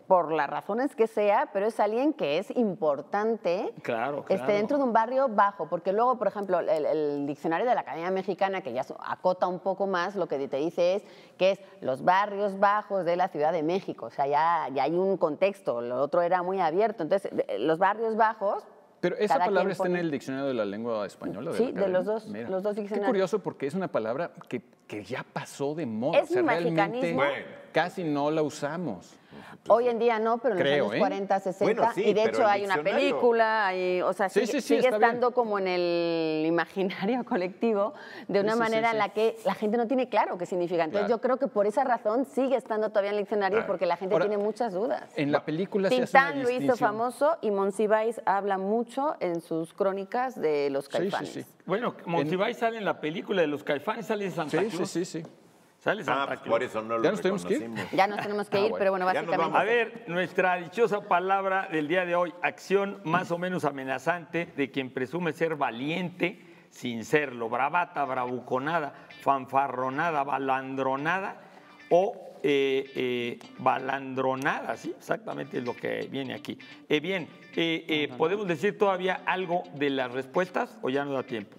Speaker 3: por las razones que sea, pero es alguien que es importante
Speaker 2: claro, claro.
Speaker 3: Este, dentro de un barrio bajo, porque luego, por ejemplo, el, el diccionario de la Academia Mexicana, que ya acota un poco más, lo que te dice es que es los barrios bajos de la Ciudad de México, o sea, ya, ya hay un contexto, lo otro era muy abierto, entonces los barrios bajos...
Speaker 4: Pero esa
Speaker 3: Cada
Speaker 4: palabra está
Speaker 3: pone...
Speaker 4: en el diccionario de la lengua española.
Speaker 3: Sí,
Speaker 4: de,
Speaker 3: de los dos,
Speaker 4: Mira,
Speaker 3: los dos diccionarios.
Speaker 4: Qué curioso porque es una palabra que, que ya pasó de moda.
Speaker 3: Es
Speaker 4: o sea,
Speaker 3: un
Speaker 4: realmente
Speaker 3: mexicanismo.
Speaker 1: Bueno.
Speaker 4: casi no la usamos.
Speaker 3: Hoy en día no, pero en
Speaker 4: Creo,
Speaker 3: los años
Speaker 4: ¿eh?
Speaker 3: cuarenta, sesenta,
Speaker 1: Bueno, sí,
Speaker 3: y de
Speaker 1: pero
Speaker 3: hecho
Speaker 1: el
Speaker 3: hay una
Speaker 1: diccionario-
Speaker 3: película, hay, o sea,
Speaker 4: Sí,
Speaker 3: sigue,
Speaker 4: sí, sí,
Speaker 3: sigue
Speaker 4: está bien.
Speaker 3: estando como en el imaginario colectivo de una
Speaker 4: Sí, sí,
Speaker 3: manera
Speaker 4: sí,
Speaker 3: en la
Speaker 4: sí.
Speaker 3: que la gente no tiene claro qué significa. Entonces
Speaker 4: Claro.
Speaker 3: yo creo que por esa razón sigue estando todavía en el diccionario, porque la gente
Speaker 4: Ahora,
Speaker 3: tiene muchas dudas.
Speaker 4: En la película se hace una
Speaker 3: Tintán lo hizo
Speaker 4: distinción.
Speaker 3: famoso y Monsiváis habla mucho en sus crónicas de los
Speaker 4: Sí,
Speaker 3: Caifanes.
Speaker 4: sí, sí.
Speaker 2: Bueno, Monsiváis sale en la película de los Caifanes, sale en Santa
Speaker 4: Sí,
Speaker 2: Cruz.
Speaker 4: sí, sí, sí.
Speaker 2: Sale
Speaker 1: Ah,
Speaker 2: Santa
Speaker 1: pues
Speaker 2: Cruz.
Speaker 1: por eso no lo
Speaker 4: ¿Ya nos tenemos que ir?
Speaker 1: reconocimos.
Speaker 3: Ya nos tenemos que
Speaker 4: Ah,
Speaker 3: ir,
Speaker 4: bueno.
Speaker 3: pero bueno,
Speaker 1: Ya nos
Speaker 3: básicamente...
Speaker 1: vamos.
Speaker 2: A ver, nuestra dichosa palabra del día de hoy, acción más o menos amenazante de quien presume ser valiente sin serlo, bravata, bravuconada, fanfarronada, balandronada o eh, eh, balandronada, sí, exactamente es lo que viene aquí. Eh, bien, eh, eh, ¿podemos decir todavía algo de las respuestas o ya no da tiempo?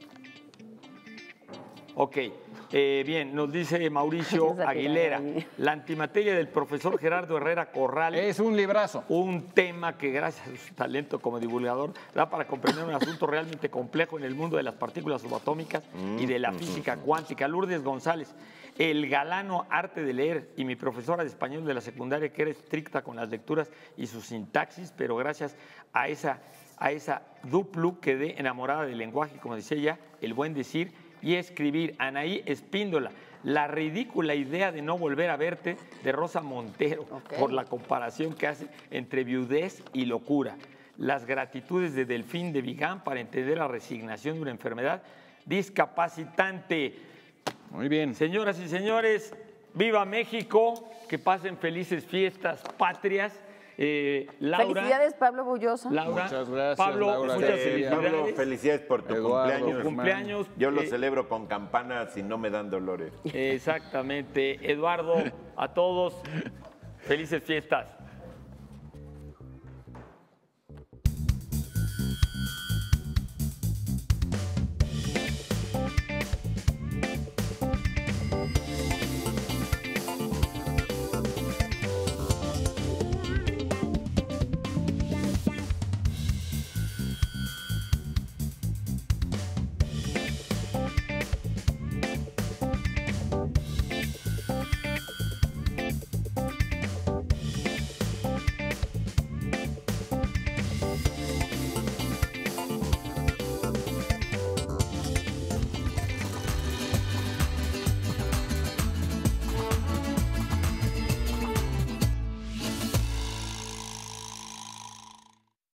Speaker 2: Ok. Eh, bien, nos dice Mauricio
Speaker 3: Esa
Speaker 2: Aguilera,
Speaker 3: tirada ahí.
Speaker 2: la antimateria del profesor Gerardo Herrera Corral.
Speaker 4: Es un librazo.
Speaker 2: Un tema que gracias a su talento como divulgador da para comprender un asunto realmente complejo en el mundo de las partículas subatómicas y de la física cuántica. Lourdes González, el galano arte de leer, y mi profesora de español de la secundaria, que era estricta con las lecturas y su sintaxis, pero gracias a esa, a esa duplu quedé enamorada del lenguaje, como decía ella, el buen decir y escribir. Anaí Espíndola, la ridícula idea de no volver a verte, de Rosa Montero,
Speaker 3: Ok.
Speaker 2: por la comparación que hace entre viudez y locura. Las gratitudes de Delfín de Vigán para entender la resignación de una enfermedad discapacitante.
Speaker 4: Muy bien.
Speaker 2: Señoras y señores, viva México, que pasen felices fiestas patrias. Eh, Laura,
Speaker 3: Felicidades, Pablo Bulloso.
Speaker 2: Laura,
Speaker 4: Muchas gracias,
Speaker 2: Pablo,
Speaker 4: Laura.
Speaker 2: muchas
Speaker 1: Eh,
Speaker 2: felicidades.
Speaker 1: Pablo, felicidades por tu
Speaker 4: Eduardo,
Speaker 1: cumpleaños.
Speaker 4: tu
Speaker 2: cumpleaños.
Speaker 1: Yo lo
Speaker 2: eh,
Speaker 1: celebro con campanas y no me dan dolores.
Speaker 2: Exactamente. Eduardo, a todos, felices fiestas.